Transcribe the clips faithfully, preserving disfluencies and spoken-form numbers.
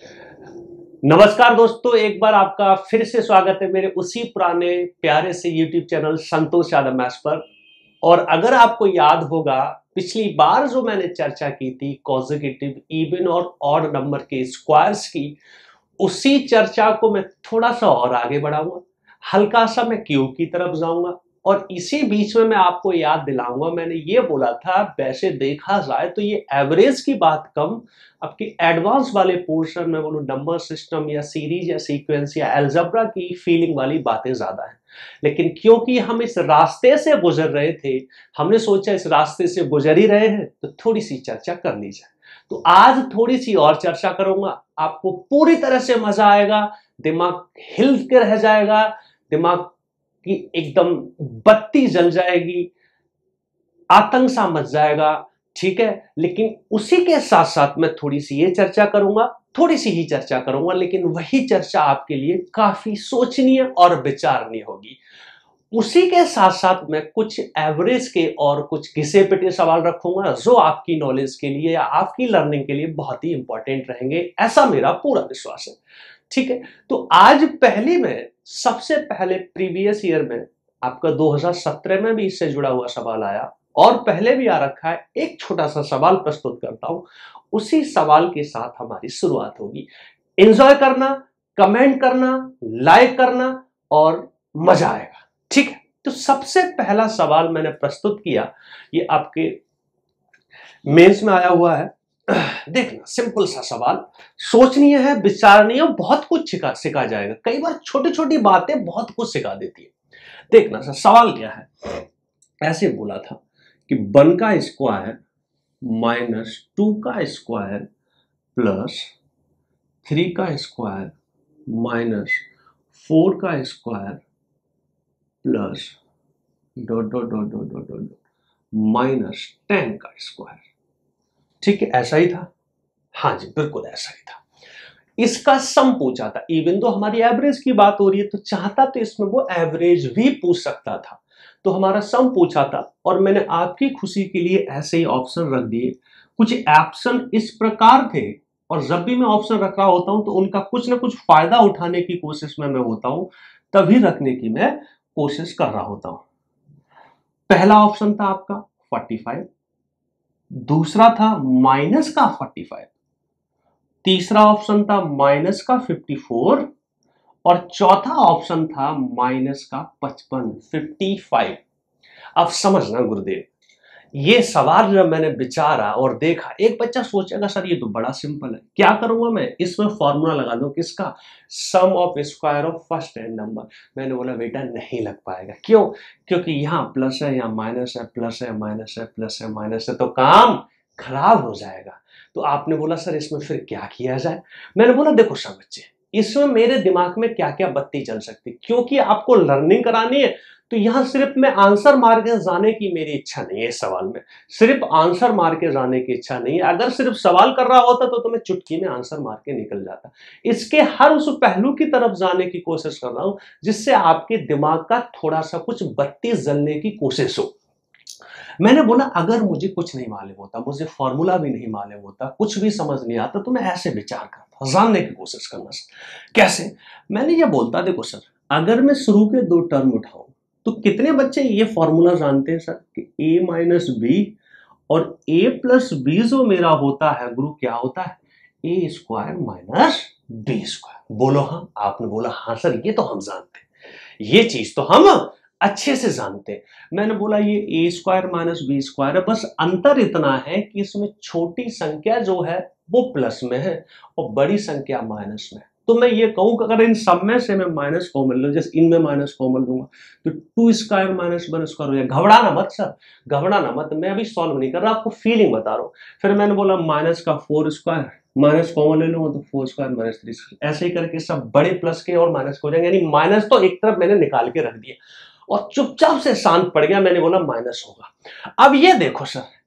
नमस्कार दोस्तों, एक बार आपका फिर से स्वागत है मेरे उसी पुराने प्यारे से YouTube channel Santosh Yadav maths पर। और अगर आपको याद होगा, पिछली बार जो मैंने चर्चा की थी कॉन्सेक्यूटिव इवन और ऑड नंबर के स्क्वायर्स की, उसी चर्चा को मैं थोड़ा सा और आगे बढ़ाऊंगा। हल्का सा मैं क्यूब की तरफ जाऊंगा और इसी बीच में मैं आपको याद दिलाऊंगा, मैंने ये बोला था वैसे देखा जाए तो ये एवरेज की बात कम, आपके एडवांस वाले पोर्शन में बोलूं नंबर सिस्टम या सीरीज या सीक्वेंस या अलजेब्रा की फीलिंग वाली बातें ज्यादा है। लेकिन क्योंकि हम इस रास्ते से गुजर रहे थे, हमने सोचा इस रास्ते से गुजर ही रहे हैं तो थोड़ी सी चर्चा कर ली जाए। तो आज थोड़ी सी और चर्चा करूंगा, आपको पूरी तरह से मजा आएगा, दिमाग हिल के रह जाएगा, दिमाग की एकदम बत्ती जल जाएगी, आतंक सा मच जाएगा। ठीक है, लेकिन उसी के साथ साथ मैं थोड़ी सी ये चर्चा करूंगा, थोड़ी सी ही चर्चा करूंगा, लेकिन वही चर्चा आपके लिए काफी सोचनीय और विचारणीय होगी। उसी के साथ साथ मैं कुछ एवरेज के और कुछ घिसे पिटे सवाल रखूंगा जो आपकी नॉलेज के लिए या आपकी लर्निंग के लिए बहुत ही इंपॉर्टेंट रहेंगे, ऐसा मेरा पूरा विश्वास है। ठीक है, तो आज पहले में सबसे पहले प्रीवियस ईयर में आपका दो हज़ार सत्रह में भी इससे जुड़ा हुआ सवाल आया और पहले भी आ रखा है, एक छोटा सा सवाल प्रस्तुत करता हूं, उसी सवाल के साथ हमारी शुरुआत होगी। एंजॉय करना, कमेंट करना, लाइक करना और मजा आएगा। ठीक है, तो सबसे पहला सवाल मैंने प्रस्तुत किया, ये आपके मेंस में आया हुआ है। देखना, सिंपल सा सवाल, सोचनीय है, विचारणीय, बहुत कुछ सिखा सिखा जाएगा। कई बार छोटी छोटी बातें बहुत कुछ सिखा देती है। देखना सर, सवाल क्या है, ऐसे बोला था कि वन का स्क्वायर माइनस टू का स्क्वायर प्लस थ्री का स्क्वायर माइनस फोर का square plus dot dot dot dot dot dot minus ten का स्क्वायर। ठीक है, ऐसा ही था। हाँ जी, बिल्कुल ऐसा ही था। इसका सम पूछा था, इवन तो हमारी एवरेज की बात हो रही है तो चाहता तो इसमें वो एवरेज भी पूछ सकता था। तो हमारा सम पूछा था और मैंने आपकी खुशी के लिए ऐसे ही ऑप्शन रख दिए। कुछ ऑप्शन इस प्रकार थे और जब भी मैं ऑप्शन रख रहा होता हूं तो उनका कुछ ना कुछ फायदा उठाने की कोशिश में मैं होता हूं, तभी रखने की मैं कोशिश कर रहा होता हूं। पहला ऑप्शन था आपका पैंतालीस, दूसरा था माइनस का पैंतालीस, तीसरा ऑप्शन था माइनस का चौवन और चौथा ऑप्शन था माइनस का पचपन, पचपन। अब समझना गुरुदेव, ये सवाल जब मैंने विचारा और देखा, एक बच्चा सोचेगा सर ये तो बड़ा सिंपल है, क्या करूंगा मैं, इसमें फॉर्मूला लगा दूं, किसका, sum of square of first and number. मैंने बोला बेटा नहीं लग पाएगा। क्यों? क्योंकि यहाँ प्लस है, यहाँ माइनस है, प्लस है माइनस है, प्लस है माइनस है, तो काम खराब हो जाएगा। तो आपने बोला सर इसमें फिर क्या किया जाए। मैंने बोला देखो सर बच्चे, इसमें मेरे दिमाग में क्या क्या बत्ती चल सकती, क्योंकि आपको लर्निंग करानी है तो यहां सिर्फ मैं आंसर मार के जाने की मेरी इच्छा नहीं है। इस सवाल में सिर्फ आंसर मार के जाने की इच्छा नहीं है। अगर सिर्फ सवाल कर रहा होता तो, तो मैं चुटकी में आंसर मार के निकल जाता। इसके हर उस पहलू की तरफ जाने की कोशिश कर रहा हूं जिससे आपके दिमाग का थोड़ा सा कुछ बत्ती जलने की कोशिश हो। मैंने बोला अगर मुझे कुछ नहीं मालूम होता, मुझे फॉर्मूला भी नहीं मालूम होता, कुछ भी समझ नहीं आता, तो मैं ऐसे विचार करता, जानने की कोशिश करना। कैसे? मैंने ये बोलता देखो सर, अगर मैं शुरू के दो टर्म उठाऊं तो कितने बच्चे ये फॉर्मूला जानते हैं सर कि a माइनस बी और a प्लस बी जो मेरा होता है गुरु क्या होता है, A square minus B square. बोलो हाँ। आपने बोला हाँ सर ये तो हम जानते हैं, ये चीज तो हम अच्छे से जानते हैं। मैंने बोला ये A square minus B square है, बस अंतर इतना है कि इसमें छोटी संख्या जो है वो प्लस में है और बड़ी संख्या माइनस में। तो मैं ये कहूं कि अगर इन सब में से मैं माइनस कॉमन लूं, जैसे इनमें माइनस कॉमन लूंगा तो two square minus one square हो जाएगा। घबराना मत सर, घबराना मत, मैं अभी सॉल्व नहीं कर रहा, आपको फीलिंग बता रहा हूं। फिर मैंने बोला माइनस का फोर स्क्वायर, माइनस कॉमन ले लूंगा तो four square minus three square, ऐसे ही करके सब बड़े प्लस के और माइनस हो जाएंगे। यानी माइनस तो एक तरफ मैंने निकाल के रख दिया और चुपचाप से शांत पड़ गया। मैंने बोला माइनस होगा। अब ये देखो सर,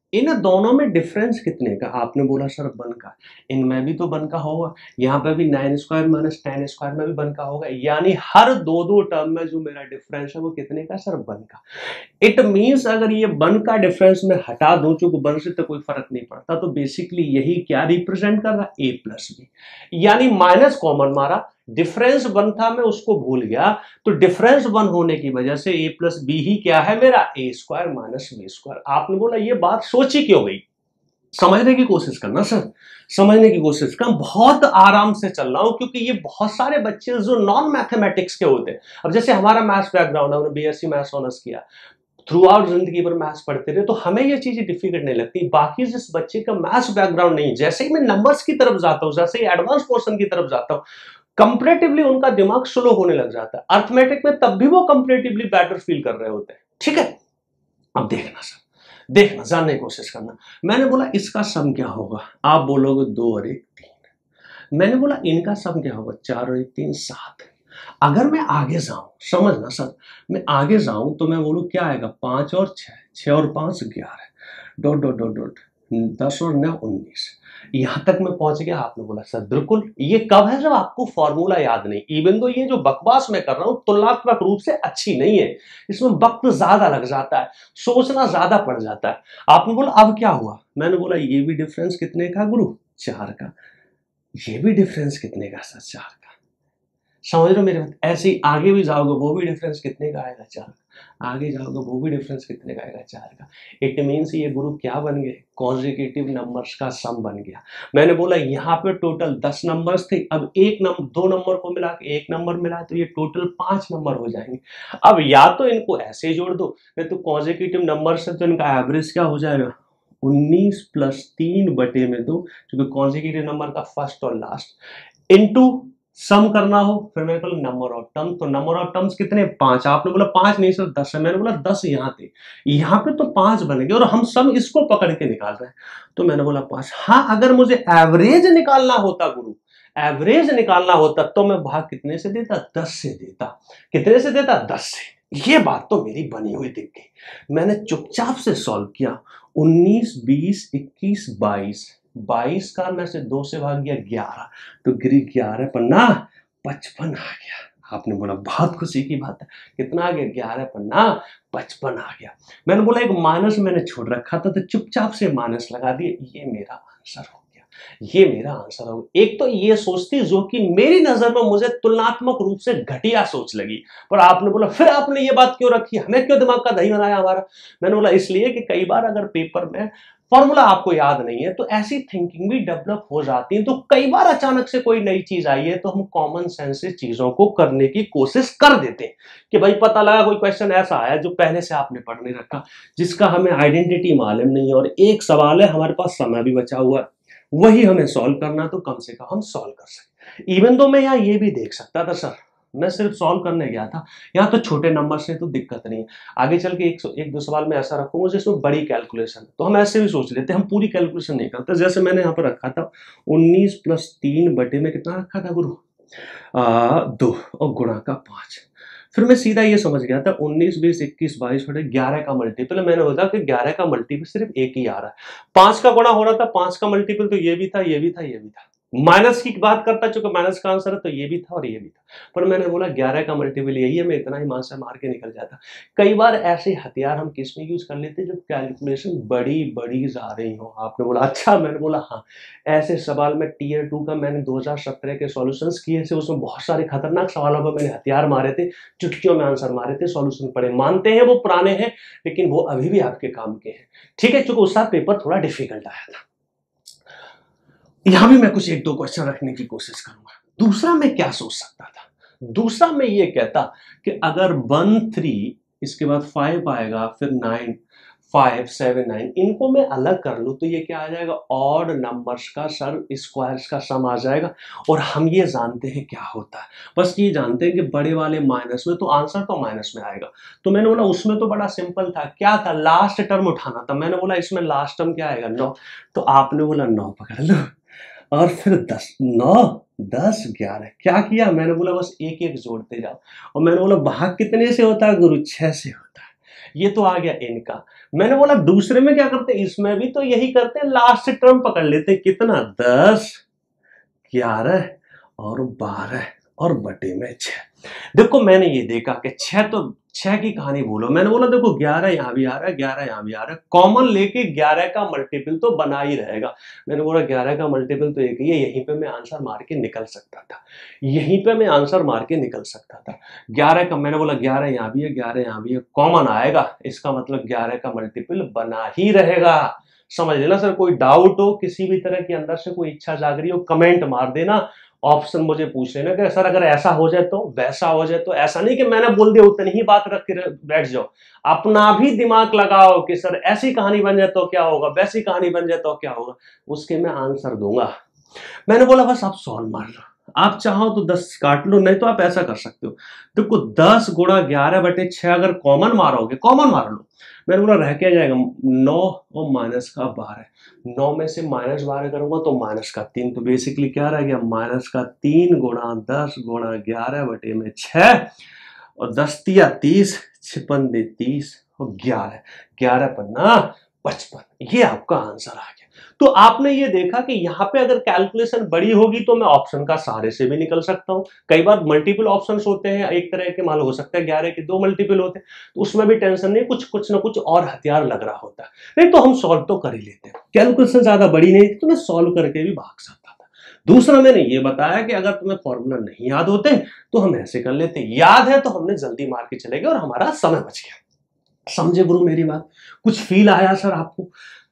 इन दोनों में डिफरेंस कितने का? आपने बोला सर वन का, इनमें भी तो वन का होगा, यहाँ पे भी nine square minus ten square में भी वन का होगा, यानी हर दो दो टर्म में जो मेरा डिफरेंस है वो कितने का सर? वन का। इट मीन्स अगर ये वन का डिफरेंस में हटा दूं, चूंकि वन से तो कोई फर्क नहीं पड़ता, तो बेसिकली यही क्या रिप्रेजेंट कर रहा? ए प्लस बी, यानी माइनस कॉमन मारा, डिफरेंस वन था मैं उसको भूल गया, तो डिफरेंस वन होने की वजह से ए प्लस बी ही क्या है मेरा? A square minus B square. आपने बोला ये बात सोची क्यों गई? समझने की कोशिश करना सर, समझने की कोशिश कर। बहुत आराम से चल रहा हूं क्योंकि ये बहुत सारे बच्चे जो नॉन मैथमेटिक्स के होते हैं, अब जैसे हमारा मैथ्स बैकग्राउंड है, हमने बीएससी मैथ्स ऑनर्स किया, थ्रू आउट जिंदगी भर मैथ्स पढ़ते रहे, तो हमें ये चीजें डिफिकल्ट नहीं लगती। बाकी जिस बच्चे का मैथ्स बैकग्राउंड नहीं, जैसे ही मैं नंबर्स की तरफ जाता हूं, जैसे ही एडवांस पोर्शन की तरफ जाता हूं, कंपैरेटिवली उनका दिमाग स्लो होने लग जाता है। अर्थमेटिक में तब भी वो कंपैरेटिवली बेटर फील कर रहे होते हैं। ठीक है, अब देखना सर, देखना, जानने की कोशिश करना। मैंने बोला इसका सम क्या होगा? आप बोलोगे दो और एक तीन। मैंने बोला इनका सम क्या होगा? चार और एक तीन सात। अगर मैं आगे जाऊं, समझना सर, मैं आगे जाऊं तो मैं बोलूं क्या आएगा? पांच और छह, छह और पांच ग्यारह, डॉट डॉट डॉट डॉट, दस और नौ उन्नीस। यहां तक मैं पहुंच गया। आपने बोला सर बिल्कुल, ये कब है? जब आपको फॉर्मूला याद नहीं। इवन तो ये जो बकवास मैं कर रहा हूं तुलनात्मक रूप से अच्छी नहीं है, इसमें वक्त ज्यादा लग जाता है, सोचना ज्यादा पड़ जाता है। आपने बोला अब क्या हुआ? मैंने बोला ये भी डिफरेंस कितने का गुरु? चार का। ये भी डिफरेंस कितने का सर? चार का। समझ रहे हो मेरे बात? ऐसे ही आगे भी जाओगे वो भी डिफरेंस कितने का आएगा? चार का। आगे जाओगे वो भी डिफरेंस कितने का आएगा? चार का। इट मीन्स ये गुरु क्या बन गए? कॉन्जिक्यूटिव नंबर्स का सम बन गया। मैंने बोला यहाँ पे टोटल दस नंबर्स थे, अब एक नंबर दो नंबर को मिला के एक नंबर मिला तो ये टोटल पांच नंबर हो जाएंगे। अब या तो इनको ऐसे जोड़ दो, नहीं तो कॉन्जिक्यूटिव नंबर से तो इनका एवरेज क्या हो जाएगा? उन्नीस प्लस तीन बटे में दो, क्योंकि कॉन्जिक्यूटिव नंबर का फर्स्ट और लास्ट, इनटू सम करना हो, फिर मैंने बोला नंबर ऑफ टर्म, तो नंबर ऑफ टर्म्स कितने? पांच। आपने बोला पांच नहीं सर दस है। मैंने बोला दस यहाँ थे, यहाँ पे तो पांच बनेंगे और हम सम इसको पकड़ के निकाल रहे हैं, तो मैंने बोला पांच। हाँ, अगर मुझे एवरेज निकालना होता गुरु, एवरेज निकालना होता तो मैं भाग कितने से देता? दस से देता। कितने से देता? दस से। ये बात तो मेरी बनी हुई दिख गई। मैंने चुपचाप से सॉल्व किया। उन्नीस, बीस, इक्कीस, बाईस, बाईस का मैं से दो से भाग गया ग्यारह, तो गिरी ग्यारह पन्ना पचपन आ गया। आपने बोला बहुत खुशी की बात है, कितना आ गया? ग्यारह पन्ना पचपन आ गया। मैंने बोला एक माइनस मैंने छोड़ रखा था, तो चुपचाप से माइनस लगा दिए। ये मेरा आंसर हो गया, ये मेरा आंसर हो गया। एक तो ये सोचती जो कि मेरी नजर में मुझे तुलनात्मक रूप से घटिया सोच लगी, पर आपने बोला फिर आपने ये बात क्यों रखी, हमें क्यों दिमाग का दही बनाया हमारा? मैंने बोला इसलिए कि कई बार अगर पेपर में फॉर्मूला आपको याद नहीं है तो ऐसी थिंकिंग भी डेवलप हो जाती है। तो कई बार अचानक से कोई नई चीज आई है तो हम कॉमन सेंस से चीजों को करने की कोशिश कर देते हैं कि भाई पता लगा कोई क्वेश्चन ऐसा आया जो पहले से आपने पढ़ नहीं रखा, जिसका हमें आइडेंटिटी मालूम नहीं है, और एक सवाल है हमारे पास समय भी बचा हुआ है, वही हमें सॉल्व करना, तो कम से कम हम सॉल्व कर सकें। इवन तो मैं यहाँ ये भी देख सकता था सर, मैं सिर्फ सॉल्व करने गया था, यहाँ तो छोटे नंबर से तो दिक्कत नहीं है, आगे चल के एक, एक दो सवाल में ऐसा रखूंगा जिसमें बड़ी कैलकुलेशन, तो हम ऐसे भी सोच लेते हैं, हम पूरी कैलकुलेशन नहीं करते। जैसे मैंने यहाँ पर रखा था उन्नीस प्लस तीन बटे में कितना रखा था गुरु? आ, दो, और गुणा का पांच। फिर मैं सीधा ये समझ गया था उन्नीस, बीस, इक्कीस, बाईस बटे ग्यारह का मल्टीपल, मैंने बोला कि ग्यारह का मल्टीपल सिर्फ एक ही आ रहा है, पांच का गुणा हो रहा था, पांच का मल्टीपल तो ये भी था, ये भी था, ये भी था, माइनस की बात करता चूंकि माइनस का आंसर है तो ये भी था और ये भी था, पर मैंने बोला ग्यारह का मल्टीपल यही है, मैं इतना ही मान से मार के निकल जाता। कई बार ऐसे हथियार हम किस में यूज कर लेते हैं जब कैलकुलेशन बड़ी बड़ी जा रही हो। आपने बोला अच्छा, मैंने बोला हाँ, ऐसे सवाल में टीयर टू का मैंने दो हज़ार सत्रह के सॉल्यूशंस किए थे, उसमें बहुत सारे खतरनाक सवालों पर मैंने हथियार मारे थे, चुटकियों में आंसर मारे थे, सॉल्यूशन पढ़े, मानते हैं वो पुराने हैं लेकिन वो अभी भी आपके काम के हैं। ठीक है, चूंकि उसका पेपर थोड़ा डिफिकल्ट आया था, यहां भी मैं कुछ एक दो क्वेश्चन रखने की कोशिश करूंगा। दूसरा मैं क्या सोच सकता था? दूसरा मैं ये कहता कि अगर वन थ्री, इसके बाद फाइव आएगा, फिर नाइन, फाइव सेवन नाइन, इनको मैं अलग कर लूं तो ये क्या आ जाएगा? ऑड नंबर्स का सर स्क्वायर्स का सम आ जाएगा। और हम ये जानते हैं क्या होता है, बस ये जानते हैं कि बड़े वाले माइनस में तो आंसर तो माइनस में आएगा। तो मैंने बोला उसमें तो बड़ा सिंपल था, क्या था? लास्ट टर्म उठाना था। मैंने बोला इसमें लास्ट टर्म क्या आएगा? नौ। तो आपने बोला नौ पकड़ लो, और फिर दस, नौ, दस, ग्यारह, क्या किया? मैंने बोला बस एक एक जोड़ते जाओ, और मैंने बोला भाग कितने से होता है गुरु? छह से होता है। ये तो आ गया इनका। मैंने बोला दूसरे में क्या करते हैं, इसमें भी तो यही करते हैं, लास्ट टर्म पकड़ लेते हैं, कितना, दस, ग्यारह और बारह और बटे में छह। देखो मैंने ये देखा कि छह तो छह की कहानी बोलो, मैंने बोला देखो ग्यारह यहां भी आ रहा है, ग्यारह यहां भी आ रहा है, कॉमन लेके ग्यारह का मल्टीपल तो बना ही रहेगा। मैंने बोला ग्यारह का मल्टीपल तो एक ही है, यहीं पे मैं आंसर मार के निकल सकता था, यहीं पे मैं आंसर मार के निकल सकता था। ग्यारह का, मैंने बोला ग्यारह यहां भी है, ग्यारह यहां भी है, कॉमन आएगा, इसका मतलब ग्यारह का मल्टीपल बना ही रहेगा। समझ लेना सर, कोई डाउट हो किसी भी तरह के अंदर से, कोई इच्छा जाग रही हो, कमेंट मार देना, ऑप्शन मुझे पूछ लेना कि सर अगर ऐसा हो जाए तो, वैसा हो जाए तो। ऐसा नहीं कि मैंने बोल दिया उतनी ही बात रख के बैठ जाओ, अपना भी दिमाग लगाओ कि सर ऐसी कहानी बन जाए तो क्या होगा, वैसी कहानी बन जाए तो क्या होगा, उसके मैं आंसर दूंगा। मैंने बोला बस आप सॉल्व मार लो, आप चाहो तो दस काट लो, नहीं तो आप ऐसा कर सकते हो, देखो दस गुणा ग्यारह बटे छह अगर कॉमन मारोगे, कॉमन मार लो, मैंने बोला रह क्या जाएगा, नौ और माइनस का बारह, नौ में से माइनस बारह करूंगा तो माइनस का तीन, तो बेसिकली क्या रह गया, माइनस का तीन गुणा दस गुणा ग्यारह बटे में छह, और दस तिया तीस, छिपन दे तीस और ग्यारह, ग्यारह पन्ना पचपन, ये आपका आंसर आ गया। तो आपने ये देखा कि यहाँ पे अगर कैलकुलेशन बड़ी होगी तो मैं ऑप्शन का सहारे से भी निकल सकता हूँ। कई बार मल्टीपल ऑप्शंस होते हैं, एक तरह के मान लो हो सकता है ग्यारह के दो मल्टीपल होते हैं, तो उसमें भी टेंशन नहीं, कुछ कुछ ना कुछ और हथियार लग रहा होता है, नहीं तो हम सॉल्व तो कर ही लेते हैं। कैलकुलेशन ज्यादा बड़ी नहीं थी तो मैं सॉल्व करके भी भाग सकता था। दूसरा मैंने ये बताया कि अगर तुम्हें फॉर्मूला नहीं याद होते तो हम ऐसे कर लेते, याद है तो हमने जल्दी मार के चले गए और हमारा समय बच गया। समझे गुरु मेरी बात, कुछ फील आया सर आपको?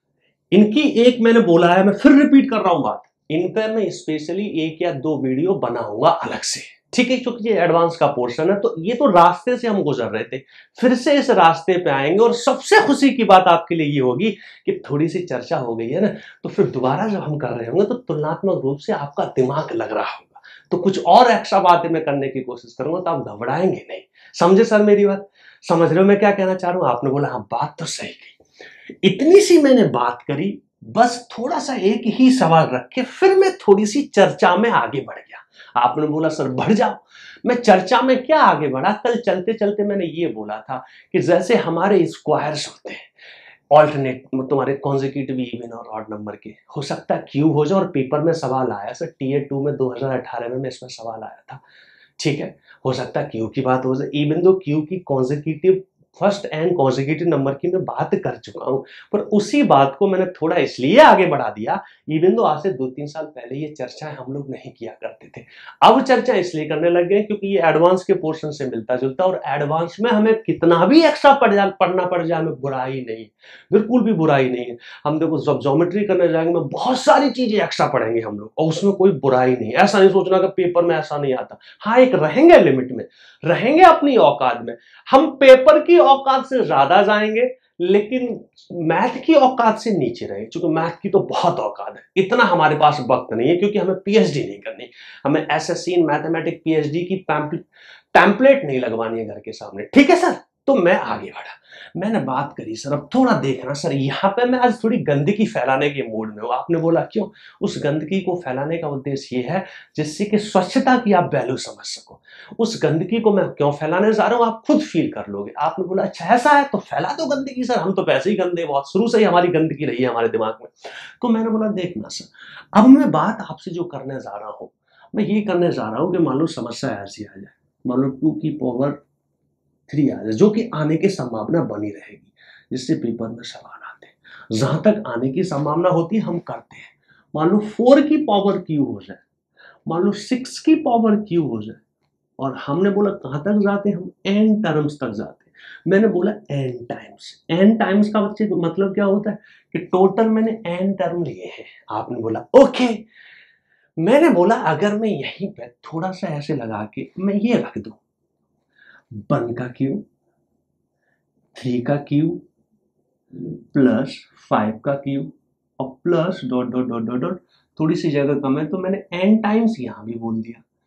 इनकी एक मैंने बोला है, मैं फिर रिपीट कर रहा हूं बात, इन पर मैं स्पेशली एक या दो वीडियो बनाऊंगा अलग से, ठीक है, क्योंकि ये एडवांस का पोर्शन है, तो ये तो रास्ते से हम गुजर रहे थे, फिर से इस रास्ते पे आएंगे। और सबसे खुशी की बात आपके लिए ये होगी कि थोड़ी सी चर्चा हो गई है ना, तो फिर दोबारा जब हम कर रहे होंगे तो तुलनात्मक रूप से आपका दिमाग लग रहा होगा, तो कुछ और एक्स्ट्रा बातें मैं करने की कोशिश करूंगा, तो आप घबराएंगे नहीं। समझे सर मेरी बात? समझ रहे हो मैं क्या कहना चाह रहा हूं? आपने बोला हाँ बात तो सही कही, इतनी सी मैंने बात करी, बस थोड़ा सा एक ही सवाल रख के फिर मैं थोड़ी सी चर्चा में आगे बढ़ गया। आपने बोला सर बढ़ जाओ, मैं चर्चा में क्या आगे बढ़ा, कल चलते चलते मैंने ये बोला था कि जैसे हमारे स्क्वायर्स होते हैं, ऑल्टरनेट तुम्हारे कॉन्जिक्यूटिव इवन और ऑड नंबर के, हो सकता है क्यूब हो जाए, और पेपर में सवाल आया सर टी ए टू में दो हज़ार अठारह में इसमें सवाल आया था, ठीक है, हो सकता है क्यू की बात हो जाए, इवन दो क्यू की consecutive first and consecutive number की मैं बात कर चुका हूं, पर उसी बात को मैंने थोड़ा इसलिए आगे बढ़ा दिया, इवन दो आज से दो तीन साल पहले ये चर्चाएं हम लोग नहीं किया करते थे, अब चर्चा इसलिए करने लग गए क्योंकि ये एडवांस के पोर्शन से मिलता जुलता, और एडवांस में हमें कितना भी एक्स्ट्रा पढ़ जा पढ़ना पड़ जाए हमें बुराई नहीं, बिल्कुल भी बुराई नहीं है। हम देखो जब ज्योमेट्री करने जाएंगे में बहुत सारी चीजें एक्स्ट्रा पढ़ेंगे हम लोग, और उसमें कोई बुराई नहीं, ऐसा नहीं सोचना कि पेपर में ऐसा नहीं आता, हाँ एक रहेंगे लिमिट में, रहेंगे अपनी औकात में, हम पेपर की औकात से ज्यादा जाएंगे लेकिन मैथ की औकात से नीचे रहे, क्योंकि मैथ की तो बहुत औकात है, इतना हमारे पास वक्त नहीं है, क्योंकि हमें पीएचडी नहीं करनी, हमें एसएससी इन मैथमेटिक्स पीएचडी की पैम्पलेट नहीं लगवानी है घर के सामने, ठीक है सर। तो मैं आगे बढ़ा, मैंने बात करी सर, अब थोड़ा देखना सर, यहाँ पे मैं आज थोड़ी गंदगी फैलाने के मूड में हूँ। आपने बोला क्यों? उस गंदगी को फैलाने का उद्देश्य ये है जिससे कि स्वच्छता की आप वैल्यू समझ सको। उस गंदगी को मैं क्यों फैलाने जा रहा हूँ आप खुद फील कर लोगे। आपने बोला अच्छा ऐसा है तो फैला दो गंदगी सर, हम तो वैसे ही गंदे, बहुत शुरू से ही हमारी गंदगी रही है हमारे दिमाग में। तो मैंने बोला देखना सर, अब मैं बात आपसे जो करने जा रहा हूँ, मैं ये करने जा रहा हूँ कि मान लो समस्या ऐसी आ जाए, मान लो टू की पावर थ्री आ जाए, जो कि आने की संभावना बनी रहेगी, जिससे पेपर में सवाल आते हैं, जहां तक आने की संभावना होती है हम करते हैं। मान लो फोर की पावर क्यू हो जाए, मान लो सिक्स की पावर क्यू हो जाए, और हमने बोला कहां तक जाते हैं हम, एन टर्म्स तक जाते हैं। मैंने बोला एन टाइम्स, एन टाइम्स का बच्चे मतलब क्या होता है कि टोटल मैंने एन टर्म लिए हैं। आपने बोला ओके, मैंने बोला अगर मैं यहीं पे थोड़ा सा ऐसे लगा के मैं ये रख दूं, वन का क्यू, थ्री का क्यू प्लस फाइव का क्यू और plus dot dot dot dot dot, थोड़ी सी जगह कम है तो मैंने एन टाइम्स यहां भी बोल दिया।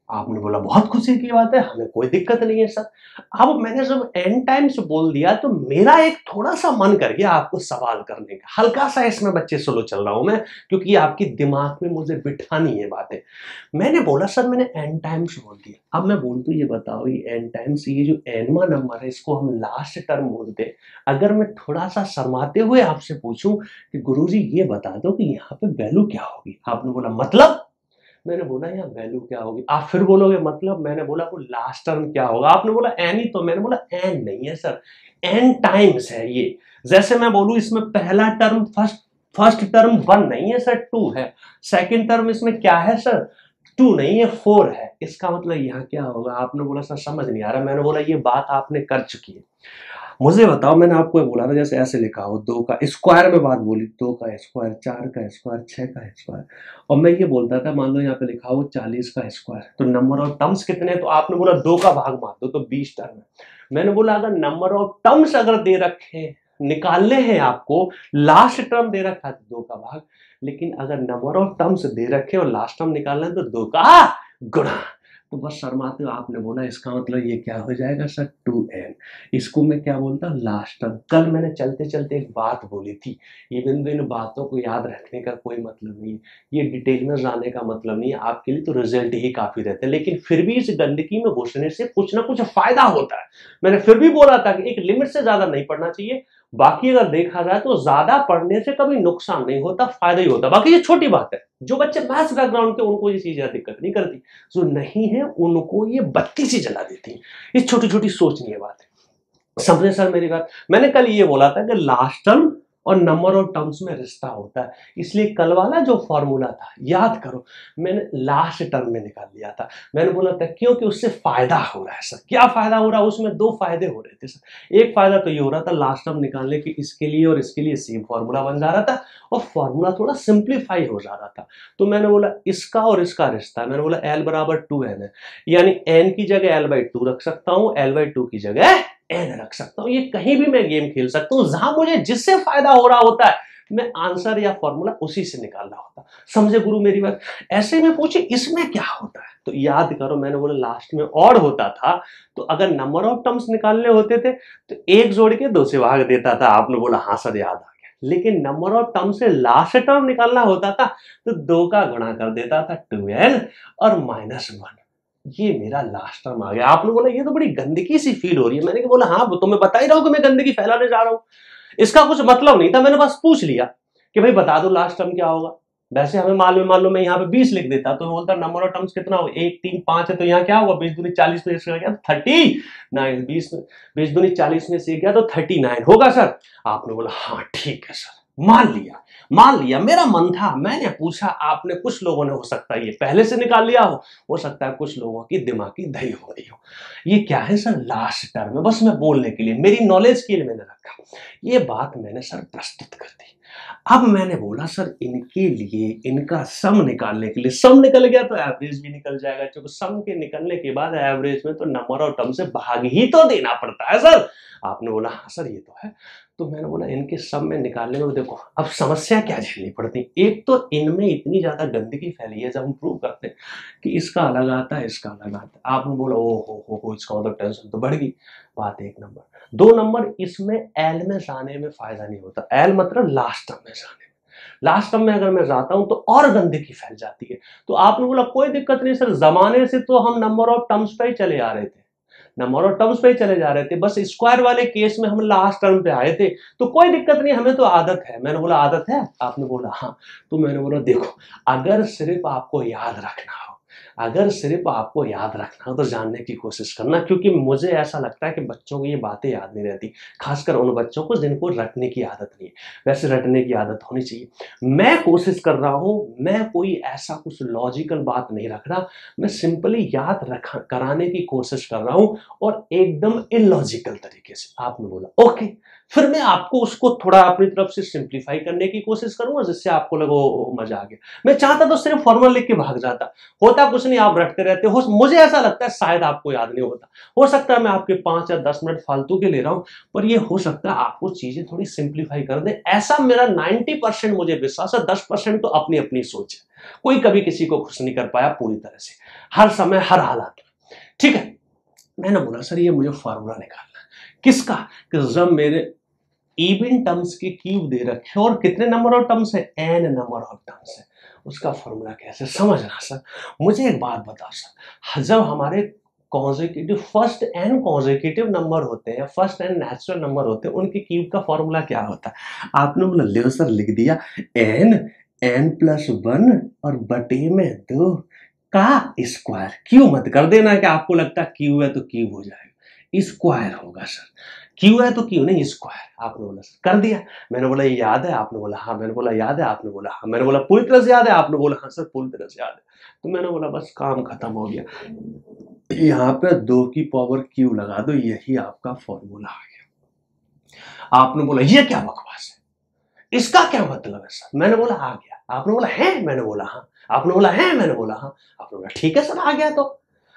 आपने बोला बहुत खुशी की बात है, हमें कोई दिक्कत नहीं है सर। अब मैंने जब एन टाइम्स बोल दिया तो मेरा एक थोड़ा सा मन कर गया आपको सवाल करने का, हल्का सा इसमें बच्चे स्लो चल रहा हूं मैं, क्योंकि आपकी दिमाग में मुझे बिठानी है बातें। मैंने बोला सर मैंने एन टाइम्स बोल दिया, अब मैं बोल दूं ये बताओ ये एन टाइम्स, ये जो एनवा नंबर है इसको हम लास्ट टर्म बोलते, अगर मैं थोड़ा सा शर्माते हुए आपसे पूछूं कि गुरुजी ये बता दो कि यहाँ पे वैल्यू क्या होगी, आपने बोला मतलब, मैंने बोला यहाँ वैल्यू क्या होगी, आप फिर बोलोगे मतलब, मैंने बोला वो लास्ट टर्म क्या होगा, आपने बोला एन ही तो, मैंने बोला एन नहीं है सर, एन टाइम्स है ये। जैसे मैं बोलूं इसमें पहला term first first term one नहीं है सर, टू है, सेकंड टर्म इसमें क्या है सर, टू नहीं है, फोर है, इसका मतलब यहाँ क्या होगा, आपने बोला सर समझ नहीं आ रहा, मैंने बोला ये बात आपने कर चुकी है, मुझे बताओ, मैंने आपको ये बोला था जैसे ऐसे लिखा हो, दो का स्क्वायर में बात बोली, दो का स्क्वायर, चार का स्क्वायर, छह का स्क्वायर, और मैं ये बोलता था मान लो यहाँ पे लिखा हो चालीस का स्क्वायर, तो नंबर ऑफ टर्म्स कितने, तो आपने बोला दो का भाग मार दो तो बीस टर्म है। मैंने बोला अगर नंबर ऑफ टर्म्स अगर दे रखे निकालने हैं आपको, लास्ट टर्म दे रखा है तो दो का भाग, लेकिन अगर नंबर ऑफ टर्म्स दे रखे और लास्ट टर्म निकालना है तो दो का गुणा, तो बस शर्माते हो आपने बोला इसका मतलब ये क्या हो जाएगा सर, टू एन, इसको मैं क्या बोलता हूँ लास्ट टर्म। कल मैंने चलते चलते एक बात बोली थी, इवन इन बातों को याद रखने का कोई मतलब नहीं है, ये डिटेल में जाने का मतलब नहीं है, आपके लिए तो रिजल्ट ही काफी रहते हैं, लेकिन फिर भी इस गंदगी में घुसने से कुछ ना कुछ फायदा होता है। मैंने फिर भी बोला था कि एक लिमिट से ज्यादा नहीं पढ़ना चाहिए, बाकी अगर देखा जाए तो ज्यादा पढ़ने से कभी नुकसान नहीं होता, फायदा ही होता, बाकी ये छोटी बात है, जो बच्चे मैथ्स बैकग्राउंड के उनको ये चीजें दिक्कत नहीं करती, जो नहीं है उनको ये बत्ती सी जला देती है, ये छोटी छोटी सोचनीय बात है। समझे सर मेरी बात, मैंने कल ये बोला था कि लास्ट टर्म और नंबर ऑफ टर्म्स में रिश्ता होता है, इसलिए कल वाला जो फॉर्मूला था याद करो, मैंने लास्ट टर्म में निकाल लिया था, मैंने बोला था क्योंकि उससे फायदा हो रहा है सर। क्या फायदा हो रहा है, उसमें दो फायदे हो रहे थे सर, एक फायदा तो ये हो रहा था लास्ट टर्म निकालने की, इसके लिए और इसके लिए सेम फॉर्मूला बन जा रहा था और फॉर्मूला थोड़ा सिंप्लीफाई हो जा रहा था, तो मैंने बोला इसका और इसका रिश्ता, मैंने बोला एल बराबर टू एन है, यानी एन की जगह एल बाई टू रख सकता हूं, एल बाई टू की जगह एन रख सकता हूं, ये कहीं भी मैं गेम खेल सकता हूं, जहां मुझे जिससे फायदा हो रहा होता है मैं आंसर या फॉर्मूला उसी से निकाल रहा होता। समझे गुरु मेरी बात, ऐसे में पूछे इसमें क्या होता है, तो याद करो मैंने बोला लास्ट में और होता था, तो अगर नंबर ऑफ टर्म्स निकालने होते थे तो एक जोड़ के दो से भाग देता था, आपने बोला हाँ सर याद आ गया, लेकिन नंबर ऑफ टर्म से लास्ट टर्म निकालना होता था तो दो का गुणा कर देता था टू एन और माइनस वन, ये मेरा लास्ट टर्म आ गया। आपने बोला ये तो बड़ी गंदगी सी फील हो रही है, मैंने बोला हाँ तो मैं बता ही रहा हूं कि मैं गंदगी फैलाने जा रहा हूं, इसका कुछ मतलब नहीं था, मैंने बस पूछ लिया कि भाई बता दो लास्ट टर्म क्या होगा। वैसे हमें मालूम मान लो मैं यहाँ पे बीस लिख देता तो बोलता नंबर ऑफ टर्म्स कितना होगा, एक तीन पांच है, तो यहाँ क्या होगा बीस दूनी चालीस में से गया थर्टी नाइन, बीस में बीस दूनी चालीस में से गया तो थर्टी नाइन होगा सर। आपने बोला हाँ ठीक है सर, मान लिया मान लिया, मेरा मन था, मैंने पूछा, आपने कुछ लोगों ने हो सकता है ये पहले से निकाल लिया हो हो सकता है कुछ लोगों की दिमाग की दही हो रही हो। ये क्या है सर, लास्ट टर्म है, बस मैं बोलने के लिए, मेरी नॉलेज के लिए मैंने रखा, ये बात मैंने सर प्रस्तुत कर दी। अब मैंने बोला सर इनके लिए इनका सम निकालने के लिए, सम निकल गया तो एवरेज भी निकल जाएगा, क्योंकि सम के निकलने के बाद एवरेज में तो नंबर ऑफ टर्म से भाग ही तो देना पड़ता है सर। आपने बोला हाँ सर ये तो है, तो मैंने बोला इनके सम में निकालने में देखो अब समस्या क्या झेलनी पड़ती, एक तो इनमें इतनी ज्यादा गंदगी फैली है, जब हम प्रूव करते हैं कि इसका अलग आता है इसका अलग आता है, आपने बोला ओ हो हो हो इसका मतलब टेंशन तो बढ़ गई। बात एक नंबर, दो नंबर इसमें एल में जाने में फायदा नहीं होता, एल मतलब लास्ट टर्म में जाने में, लास्ट टर्म में अगर मैं जाता हूं तो और गंदगी फैल जाती है। तो आपने बोला कोई दिक्कत नहीं सर, जमाने से तो हम नंबर ऑफ टर्म्स पे ही चले आ रहे थे, नंबर ऑफ टर्म्स पे ही चले जा रहे थे, बस स्क्वायर वाले केस में हम लास्ट टर्म पे आए थे, तो कोई दिक्कत नहीं, हमें तो आदत है। मैंने बोला आदत है, आपने बोला हाँ, तो मैंने बोला देखो अगर सिर्फ आपको याद रखना हो, अगर सिर्फ आपको याद रखना हो तो जानने की कोशिश करना, क्योंकि मुझे ऐसा लगता है कि बच्चों को ये बातें याद नहीं रहती, खासकर उन बच्चों को जिनको रटने की आदत नहीं है। वैसे रटने की आदत होनी चाहिए, मैं कोशिश कर रहा हूं, मैं कोई ऐसा कुछ लॉजिकल बात नहीं रख रहा, मैं सिंपली याद रखा कराने की कोशिश कर रहा हूं और एकदम इलॉजिकल तरीके से। आपने बोला ओके, फिर मैं आपको उसको थोड़ा अपनी तरफ से सिंप्लीफाई करने की कोशिश करूंगा जिससे आपको लगे ओ, मजा आ गया। मैं चाहता तो सिर्फ फॉर्मूला लिख के भाग जाता, होता कुछ नहीं, आप रटते रहते हो। मुझे ऐसा लगता है शायद आपको याद नहीं होता, हो सकता है मैं आपके पांच या दस मिनट फालतू के ले रहा हूं, पर ये हो सकता है आपको चीजें थोड़ी सिंप्लीफाई कर दे, ऐसा मेरा नाइन्टी परसेंट मुझे विश्वास है। दस परसेंट तो अपनी अपनी सोच है, कोई कभी किसी को खुश नहीं कर पाया पूरी तरह से, हर समय हर हालात में। ठीक है, मैंने बोला सर ये मुझे फॉर्मूला निकालना है, किसका? कि जब मेरे इवन टर्म्स के क्यूब दे रखे और कितने नंबर ऑफ टर्म्स है, एन नंबर ऑफ टर्म्स है, उसका फॉर्मूला कैसे समझना सर? मुझे एक बात बताओ सर, जब हमारे consecutive first N consecutive number होते हैं, फर्स्ट एन नेचुरल नंबर होते हैं, उनके क्यूब का फॉर्मूला क्या होता है? आपने बोला ले सर लिख दिया, एन एन प्लस वन और बटे में दो का स्क्वायर। क्यों मत कर देना कि आपको लगता है क्यू है तो क्यूब हो जाएगा, स्क्वायर होगा सर, क्यू है तो क्यू नहीं स्क्वायर। आपने बोला सर कर दिया, मैंने बोला ये याद है? आपने बोला हाँ, मैंने बोला याद है? आपने बोला हाँ, मैंने बोला पूरी तरह से याद है? आपने बोला हाँ सर पूरी तरह से याद है। तो मैंने बोला बस काम खत्म हो गया, यहाँ पे दो की पावर क्यू लगा दो, यही आपका फॉर्मूला आ गया। आपने बोला ये क्या बकवास है, इसका क्या मतलब है सर? मैंने बोला आ गया। आपने बोला है? मैंने बोला हाँ। आपने बोला है? मैंने बोला हाँ। आपने बोला ठीक है सर आ गया। तो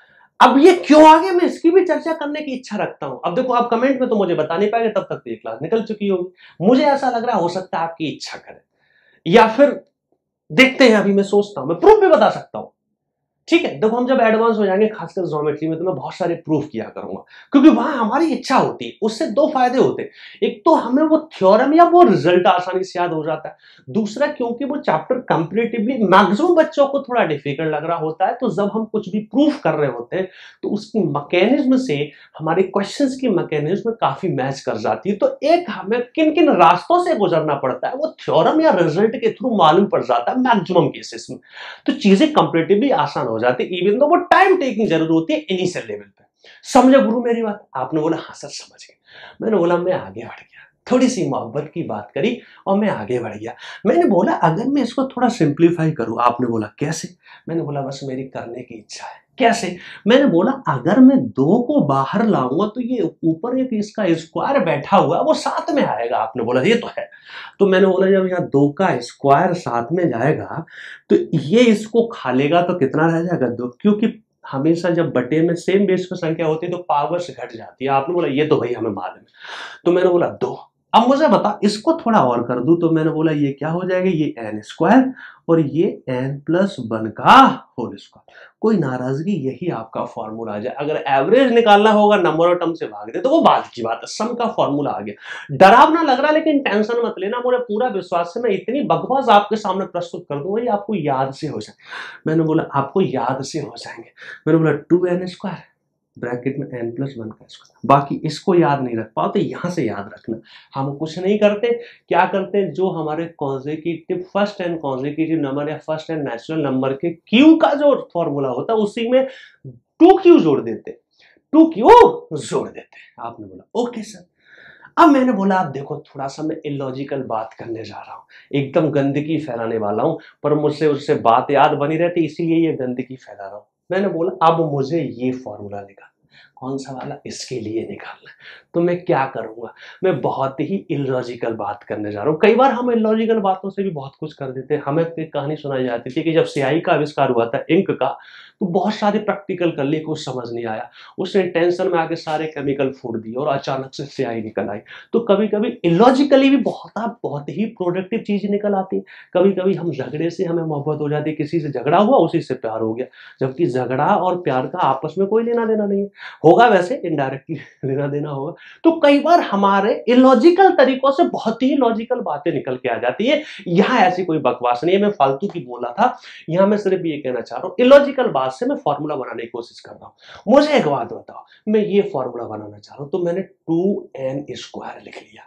अब ये क्यों आ गया, मैं इसकी भी चर्चा करने की इच्छा रखता हूं। अब देखो आप कमेंट में तो मुझे बता नहीं पाएंगे, तब तक तो ये क्लास निकल चुकी होगी। मुझे ऐसा लग रहा है हो सकता है आपकी इच्छा करे, या फिर देखते हैं, अभी मैं सोचता हूं, मैं प्रूफ भी बता सकता हूं। ठीक है, देखो हम जब एडवांस हो जाएंगे खासकर ज्योमेट्री में तो मैं बहुत सारे प्रूफ किया करूंगा, क्योंकि वहां हमारी इच्छा होती है। उससे दो फायदे होते हैं, एक तो हमें वो थ्योरम या वो रिजल्ट आसानी से याद हो जाता है, दूसरा क्योंकि वो चैप्टर कंपैरेटिवली मैक्सिमम बच्चों को थोड़ा डिफिकल्ट लग रहा होता है, तो जब हम कुछ भी प्रूफ कर रहे होते हैं तो उसकी मैकेनिज्म से हमारे क्वेश्चंस की मैकेनिज्म काफी मैच कर जाती है। तो एक हमें किन किन रास्तों से गुजरना पड़ता है वो थ्योरम या रिजल्ट के थ्रू मालूम पड़ जाता है मैक्सिमम केसेस में, तो चीजें कंपैरेटिवली आसान हो जाती है, इवन दो वो टाइम टेकिंग जरूर होती है इनिशियल लेवल पे। समझे गुरु मेरी बात? आपने बोला हाँ सर समझ गए। मैंने बोला मैं आगे बढ़ गया, थोड़ी सी मोहब्बत की बात करी और मैं आगे बढ़ गया। मैंने बोला अगर मैं इसको थोड़ा सिंप्लीफाई करूं। आपने बोला कैसे? मैंने बोला बस मेरी करने की इच्छा है। कैसे? मैंने बोला अगर मैं दो को बाहर लाऊंगा तो ये ऊपर एक इसका स्क्वायर बैठा हुआ है वो साथ में आएगा। आपने बोला ये तो है। तो मैंने बोला जब यहाँ दो का स्क्वायर साथ में जाएगा तो ये इसको खा लेगा तो कितना रह जाएगा? दो, क्योंकि हमेशा जब बटे में सेम बेस पर संख्या होती है तो पावर्स घट जाती है। आपने बोला ये तो भाई हमें मालूम है। तो मैंने बोला दो, अब मुझे बता इसको थोड़ा और कर दूं। तो मैंने बोला ये क्या हो जाएगा? ये एन स्क्वायर और ये एन प्लस वन का होल स्क्वायर। कोई नाराजगी, यही आपका फॉर्मूला आ जाए। अगर एवरेज निकालना होगा नंबर ऑफ टर्म से भाग दे तो वो बात की बात है, सम का फॉर्मूला आ गया। डरावना लग रहा है लेकिन टेंशन मत लेना, मुझे पूरा विश्वास है मैं इतनी बकवास आपके सामने प्रस्तुत कर दूंगा ये आपको याद से हो जाए। मैंने बोला आपको याद से हो जाएंगे। मैंने बोला टू एन स्क्वायर ब्रैकेट में एन प्लस वन का स्क्वायर, बाकी इसको याद नहीं रख पाओ तो यहां से याद रखना। हम कुछ नहीं करते, क्या करते हैं, जो हमारे consecutive first and consecutive number या फर्स्ट एंड नेचुरल नंबर के क्यू का जो फॉर्मूला होता है उसी में टू क्यू जोड़ देते, टू क्यू जोड़ देते। आपने बोला ओके सर। अब मैंने बोला आप देखो थोड़ा सा मैं इलॉजिकल बात करने जा रहा हूँ, एकदम गंदगी फैलाने वाला हूँ, पर मुझसे उससे बात याद बनी रहती इसीलिए ये गंदगी फैला रहा हूँ। मैंने बोला अब मुझे ये फॉर्मूला निकालना। कौन सा वाला? इसके लिए निकालना। तो मैं क्या करूंगा, मैं बहुत ही इलॉजिकल बात करने जा रहा हूँ। कई बार हम इलॉजिकल बातों से भी बहुत कुछ कर देते हैं। हमें एक कहानी सुनाई जाती थी कि जब स्याही का आविष्कार हुआ था, इंक का, तो बहुत सारे प्रैक्टिकल कर लिए, कुछ समझ नहीं आया, उसने टेंशन में आके सारे केमिकल फोड़ दिए और अचानक से स्याही निकल आई। तो कभी कभी इलॉजिकली भी बहुत बहुत ही प्रोडक्टिव चीज निकल आती है। कभी कभी हम झगड़े से हमें मोहब्बत हो जाती है, किसी से झगड़ा हुआ उसी से प्यार हो गया, जबकि झगड़ा और प्यार का आपस में कोई लेना देना नहीं है, होगा वैसे इनडायरेक्टली लेना देना होगा। तो कई बार हमारे इलॉजिकल तरीकों से बहुत ही लॉजिकल बातें निकल के आ जाती है। यहाँ ऐसी कोई बकवास नहीं है, मैं फालतू की बोला था। यहाँ मैं सिर्फ ये कहना चाह रहा हूँ इलॉजिकल बात से मैं फॉर्मूला बनाने की कोशिश कर रहा हूँ। मुझे एक बात बताओ, मैं ये फॉर्मूला बनाना चाह रहा हूँ, तो मैंने टू एन स्क्वायर लिख लिया,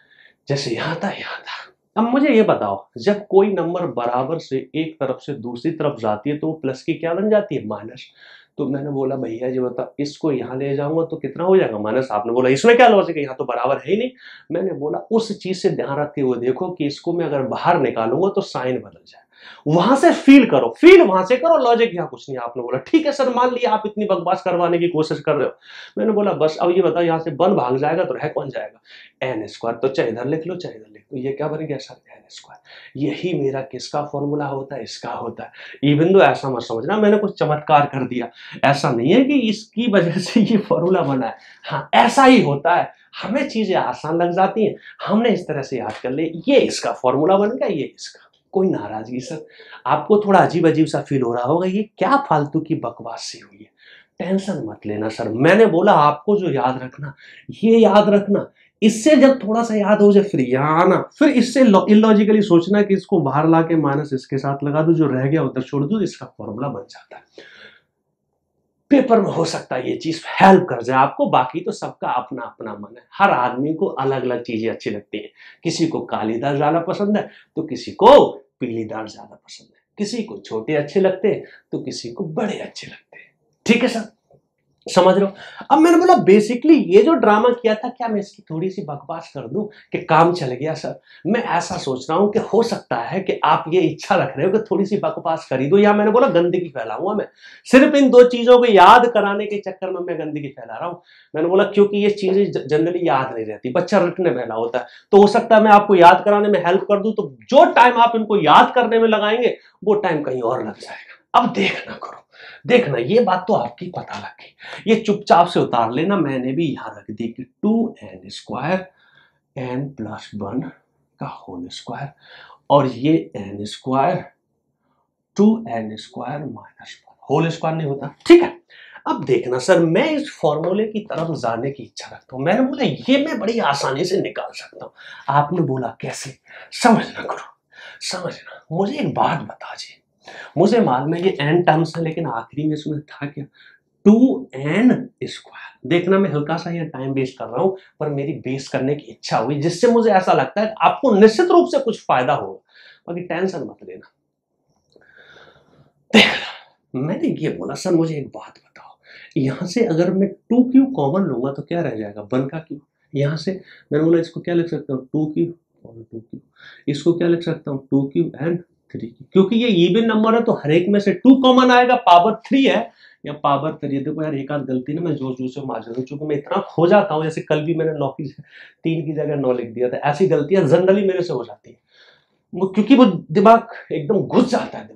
जैसे यहां था यहां था। अब मुझे ये बताओ जब कोई नंबर बराबर से एक तरफ से दूसरी तरफ जाती है तो वो प्लस की क्या बन जाती है? माइनस। तो मैंने बोला भैया जी बता इसको यहां ले जाऊंगा तो कितना हो जाएगा? माइनस। आपने बोला इसमें क्या लॉजिक है, यहाँ तो बराबर है ही नहीं। मैंने बोला उस चीज से ध्यान रखते हुए देखो कि इसको मैं अगर बाहर निकालूंगा तो साइन बदल जाए, वहां से फील करो, फील वहां से करो, लॉजिक यहाँ कुछ नहीं। आपने बोला ठीक है सर, मान लिया आप इतनी बकवास करवाने की कोशिश कर रहे हो। मैंने बोला बस अब ये बताओ, यहाँ से वन भाग जाएगा तो रह कौन जाएगा? N square. तो चाहे इधर लिख लो चाहे इधर लिख लो, ये क्या बन गया सर? N square. यही मेरा किसका फॉर्मूला होता है? इसका होता है। इवन दो ऐसा मत समझना मैंने कुछ चमत्कार कर दिया, ऐसा नहीं है कि इसकी वजह से ये फॉर्मूला बना है। हाँ ऐसा ही होता है, हमें चीजें आसान लग जाती हैं, हमने इस तरह से याद कर ले, ये इसका फॉर्मूला बन गया, ये इसका। कोई नाराजगी सर? आपको थोड़ा अजीब अजीब सा फील हो रहा होगा, ये क्या फालतू की बकवास सी हुई है। टेंशन मत लेना सर, मैंने बोला आपको जो याद रखना ये याद रखना, इससे जब थोड़ा सा याद हो जाए फिर यहाँ आना, फिर इससे इलॉजिकली सोचना कि इसको बाहर ला के माइनस इसके साथ लगा दो, जो रह गया उधर छोड़ दो, इसका फॉर्मूला बन जाता है। पेपर में हो सकता है ये चीज हेल्प कर जाए आपको, बाकी तो सबका अपना अपना मन है। हर आदमी को अलग अलग चीजें अच्छी लगती हैं, किसी को काली दाल ज्यादा पसंद है तो किसी को पीली दाल ज्यादा पसंद है, किसी को छोटे अच्छे लगते हैं तो किसी को बड़े अच्छे लगते हैं। ठीक है सर, समझ रहे हो? अब मैंने बोला बेसिकली ये जो ड्रामा किया था, क्या मैं इसकी थोड़ी सी बकवास कर दूं कि काम चल गया सर? मैं ऐसा सोच रहा हूं कि हो सकता है कि आप ये इच्छा रख रहे हो कि थोड़ी सी बकवास कर ही दो, या मैंने बोला गंदगी फैलाऊंगा मैं। सिर्फ इन दो चीजों को याद कराने के चक्कर में मैं गंदगी फैला रहा हूं। मैंने बोला क्योंकि ये चीजें जनरली याद नहीं रहती, बच्चा रटने वाला होता है, तो हो सकता है मैं आपको याद कराने में हेल्प कर दूं, तो जो टाइम आप इनको याद करने में लगाएंगे वो टाइम कहीं और लग जाएगा। अब देखना करो, देखना, ये बात तो आपकी पता लग गई, ये चुपचाप से उतार लेना। मैंने भी यहां रख दी कि two N square N plus one का होल स्क्वायर, और ये N square two N square minus one whole square नहीं होता। ठीक है, अब देखना सर, मैं इस फॉर्मूले की तरफ जाने की इच्छा रखता हूं। मैंने बोला ये मैं बड़ी आसानी से निकाल सकता हूं। आपने बोला कैसे? समझना करो, समझना। मुझे एक बात बता जी, मुझे मालूम है ये एन टर्म्स है, लेकिन आखिरी में इसमें था क्या? Two N square. देखना मैं हल्का सा ये टाइम वेस्ट कर रहा हूं, पर मेरी बेस करने की इच्छा हुई, जिससे मुझे ऐसा लगता है आपको निश्चित रूप से कुछ फायदा होगा, बाकी टेंशन मत लेना। देखना, मैंने ये बोला सर मुझे एक बात बताओ, यहां से अगर मैं टू क्यू कॉमन लूंगा तो क्या रह जाएगा? वन का क्यू। यहां से मैंने बोला इसको क्या लिख सकता हूँ? टू क्यू और टू क्यू। इसको क्या लिख सकता हूँ? Two cube and three cube. क्योंकि ये इवन नंबर है तो हर एक में से टू कॉमन आएगा, पावर थ्री है या पावर थ्री। देखो यार एक आध गलती ना मैं जोश जोश से मार दूं, चूंकि मैं इतना खो जाता हूँ, जैसे कल भी मैंने नौ की तीन की जगह नौ लिख दिया था। ऐसी गलतियां जनरली मेरे से हो जाती है, क्योंकि वो दिमाग एकदम घुस जाता है, दिमाग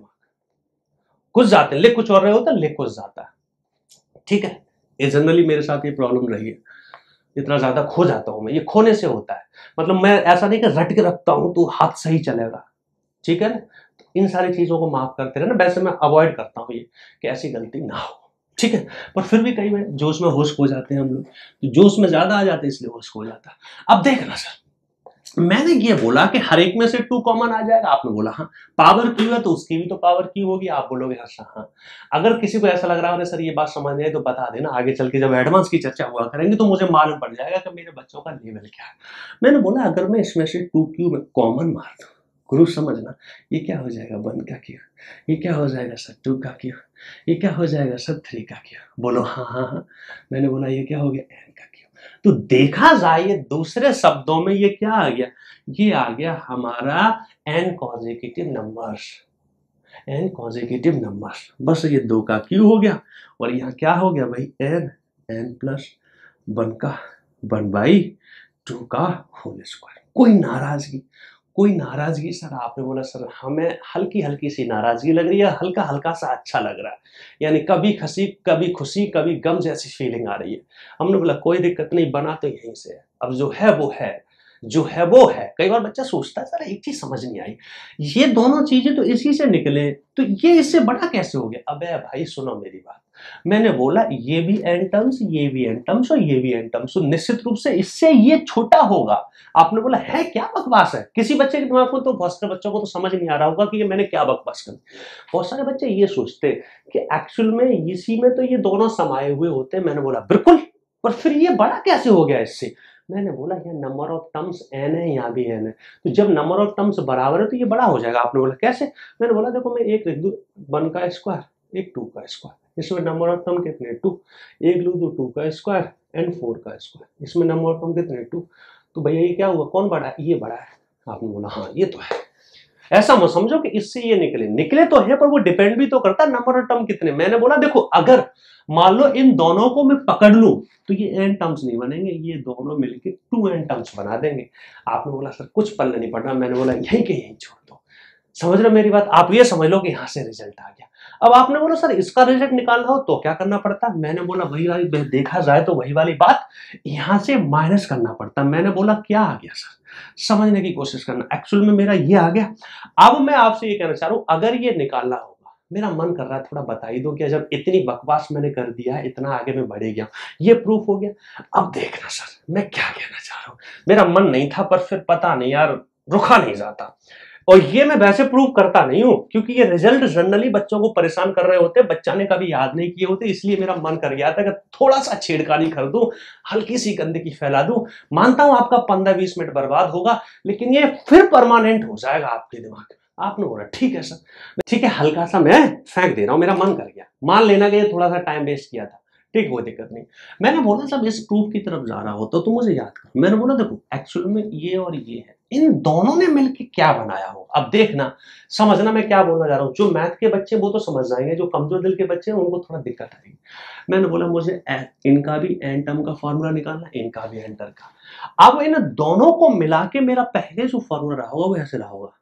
घुस जाते हैं, लिख कुछ और रहे होता है, लिख कुछ जाता है। ठीक है, ये जनरली मेरे साथ ये प्रॉब्लम रही है, इतना ज्यादा खो जाता हूं मैं, ये खोने से होता है। मतलब मैं ऐसा नहीं कि रट के रखता हूं तो हाथ सही चलेगा, ठीक है ना? तो इन सारी चीजों को माफ करते रहना। वैसे मैं अवॉइड करता हूं ये कि ऐसी गलती ना हो, ठीक है? पर फिर भी कई बार जोश में होश खो जाते हैं हम लोग, तो जोश में ज्यादा आ जाते हैं इसलिए होश खो जाता है। अब देखना सर, मैंने ये बोला कि हर एक में से टू कॉमन आ जाएगा। आपने बोला हाँ, पावर क्यू है तो उसकी भी तो पावर क्यू होगी। आप बोलोगे अच्छा हाँ। अगर किसी को ऐसा लग रहा है सर ये बात समझ नहीं आई तो बता देना, आगे चल के जब एडवांस की चर्चा हुआ करेंगे तो मुझे मालूम पड़ जाएगा कि मेरे बच्चों का लेवल क्या है। मैंने बोला अगर मैं इसमें से टू क्यू में कॉमन मार दूं, गुरु समझना, ये क्या हो जाएगा? वन का क्यू। ये क्या हो जाएगा सर? टू का क्यू। ये क्या हो जाएगा सर? थ्री का क्यू। बोलो हाँ हाँ हाँ। मैंने बोला ये क्या हो गया? एन का क्यू। तो देखा जाए ये दूसरे शब्दों में ये क्या आ गया? ये आ गया हमारा N consecutive numbers, N consecutive numbers. बस ये दो का क्यू हो गया, और यहाँ क्या हो गया भाई? एन, एन प्लस वन का वन बाई टू का होल स्क्वायर। कोई नाराजगी? कोई नाराजगी सर? आपने बोला सर हमें हल्की हल्की सी नाराजगी लग रही है, हल्का हल्का सा अच्छा लग रहा है, यानी कभी खसी कभी खुशी कभी गम जैसी फीलिंग आ रही है। हमने बोला कोई दिक्कत नहीं, बना तो यहीं से है, अब जो है वो है, जो है वो है। कई बार बच्चा सोचता है सर एक चीज समझ नहीं आई, ये दोनों चीजें तो इसी से निकले, तो ये इससे बड़ा कैसे हो गया? अबे भाई सुनो मेरी बात, मैंने बोला ये भी एन टर्म्स, ये भी एन टर्म्स और ये भी एन टर्म्स, तो निश्चित रूप से इससे ये छोटा होगा। आपने बोला है क्या बकवास है? किसी बच्चे के दिमाग को तो, बहुत सारे बच्चों को तो समझ नहीं आ रहा होगा कि ये मैंने क्या बकवास कर। बहुत सारे बच्चे ये सोचते कि एक्चुअल में इसी में तो ये दोनों समाये हुए होते हैं। मैंने बोला बिल्कुल, पर फिर ये बड़ा कैसे हो गया इससे? मैंने बोला ये नंबर ऑफ टर्म्स एन है, यहाँ भी एन है, तो जब नंबर ऑफ टर्म्स बराबर है तो ये बड़ा हो जाएगा। आपने बोला कैसे? मैंने बोला देखो मैं एक लिख दूं वन का स्क्वायर, एक टू का स्क्वायर, इसमें नंबर ऑफ टर्म कितने? टू। एक लिख दो टू का स्क्वायर एंड फोर का स्क्वायर, इसमें नंबर ऑफ टर्म कितने? टू। तो भैया ये क्या हुआ? कौन बड़ा है? ये बड़ा है। आपने बोला हाँ ये तो है। ऐसा मत समझो कि इससे ये निकले निकले तो है, पर वो डिपेंड भी तो करता है नंबर ऑफ टर्म कितने। मैंने बोला देखो अगर मान लो इन दोनों को मैं पकड़ लूं तो ये एन टर्म्स नहीं बनेंगे, ये दोनों मिलके टू एन टर्म्स बना देंगे। आपने बोला सर कुछ पल्ले नहीं पड़ना, मैंने बोला यहीं के यहीं छोड़ दो। समझ रहे मेरी बात? आप ये समझ लो कि यहां से रिजल्ट आ गया। अब आपने बोला सर इसका रिजल्ट निकालना हो तो क्या करना पड़ता? मैंने बोला वही वाली, देखा जाए तो वही वाली बात, यहां से माइनस करना पड़ता। मैंने बोला क्या आ गया सर? समझने की कोशिश करना। एक्चुअल में मेरा ये आ गया। अब मैं आपसे ये कहना चाह रहा हूं, अगर ये निकालना होगा, मेरा मन कर रहा है थोड़ा बता ही दो कि जब इतनी बकवास मैंने कर दिया, इतना आगे मैं बढ़ गया, ये प्रूफ हो गया। अब देखना सर मैं क्या कहना चाह रहा हूं, मेरा मन नहीं था पर फिर पता नहीं यार रुका नहीं जाता। और ये मैं वैसे प्रूव करता नहीं हूं क्योंकि ये रिजल्ट जनरली बच्चों को परेशान कर रहे होते, बच्चा ने कभी याद नहीं किए होते, इसलिए मेरा मन कर गया था कि थोड़ा सा छेड़खानी कर दूं, हल्की सी गंदगी फैला दूं। मानता हूं आपका पंद्रह बीस मिनट बर्बाद होगा, लेकिन ये फिर परमानेंट हो जाएगा आपके दिमाग में। आपने बोला ठीक है सर, ठीक है, हल्का सा मैं फेंक दे रहा हूं, मेरा मन कर गया, मान लेना कि ये थोड़ा सा टाइम वेस्ट किया था, ठीक, कोई दिक्कत नहीं। मैंने बोला सब इस प्रूफ की तरफ जा रहा हो तो तुम मुझे याद करो। मैंने बोला देखो एक्चुअल में ये और ये है, इन दोनों ने मिलकर क्या बनाया हो। अब देखना, समझना मैं क्या बोलना जा रहा हूं। जो मैथ के बच्चे वो तो समझ जाएंगे, जो कमजोर दिल के बच्चे हैं उनको थोड़ा दिक्कत आएगी। मैंने बोला मुझे इनका भी एन टर्म का फॉर्मूला निकालना, इनका भी एन टर्म का। अब इन दोनों को मिला के मेरा पहले जो फॉर्मूला रहा होगा वो ऐसे रहा होगा,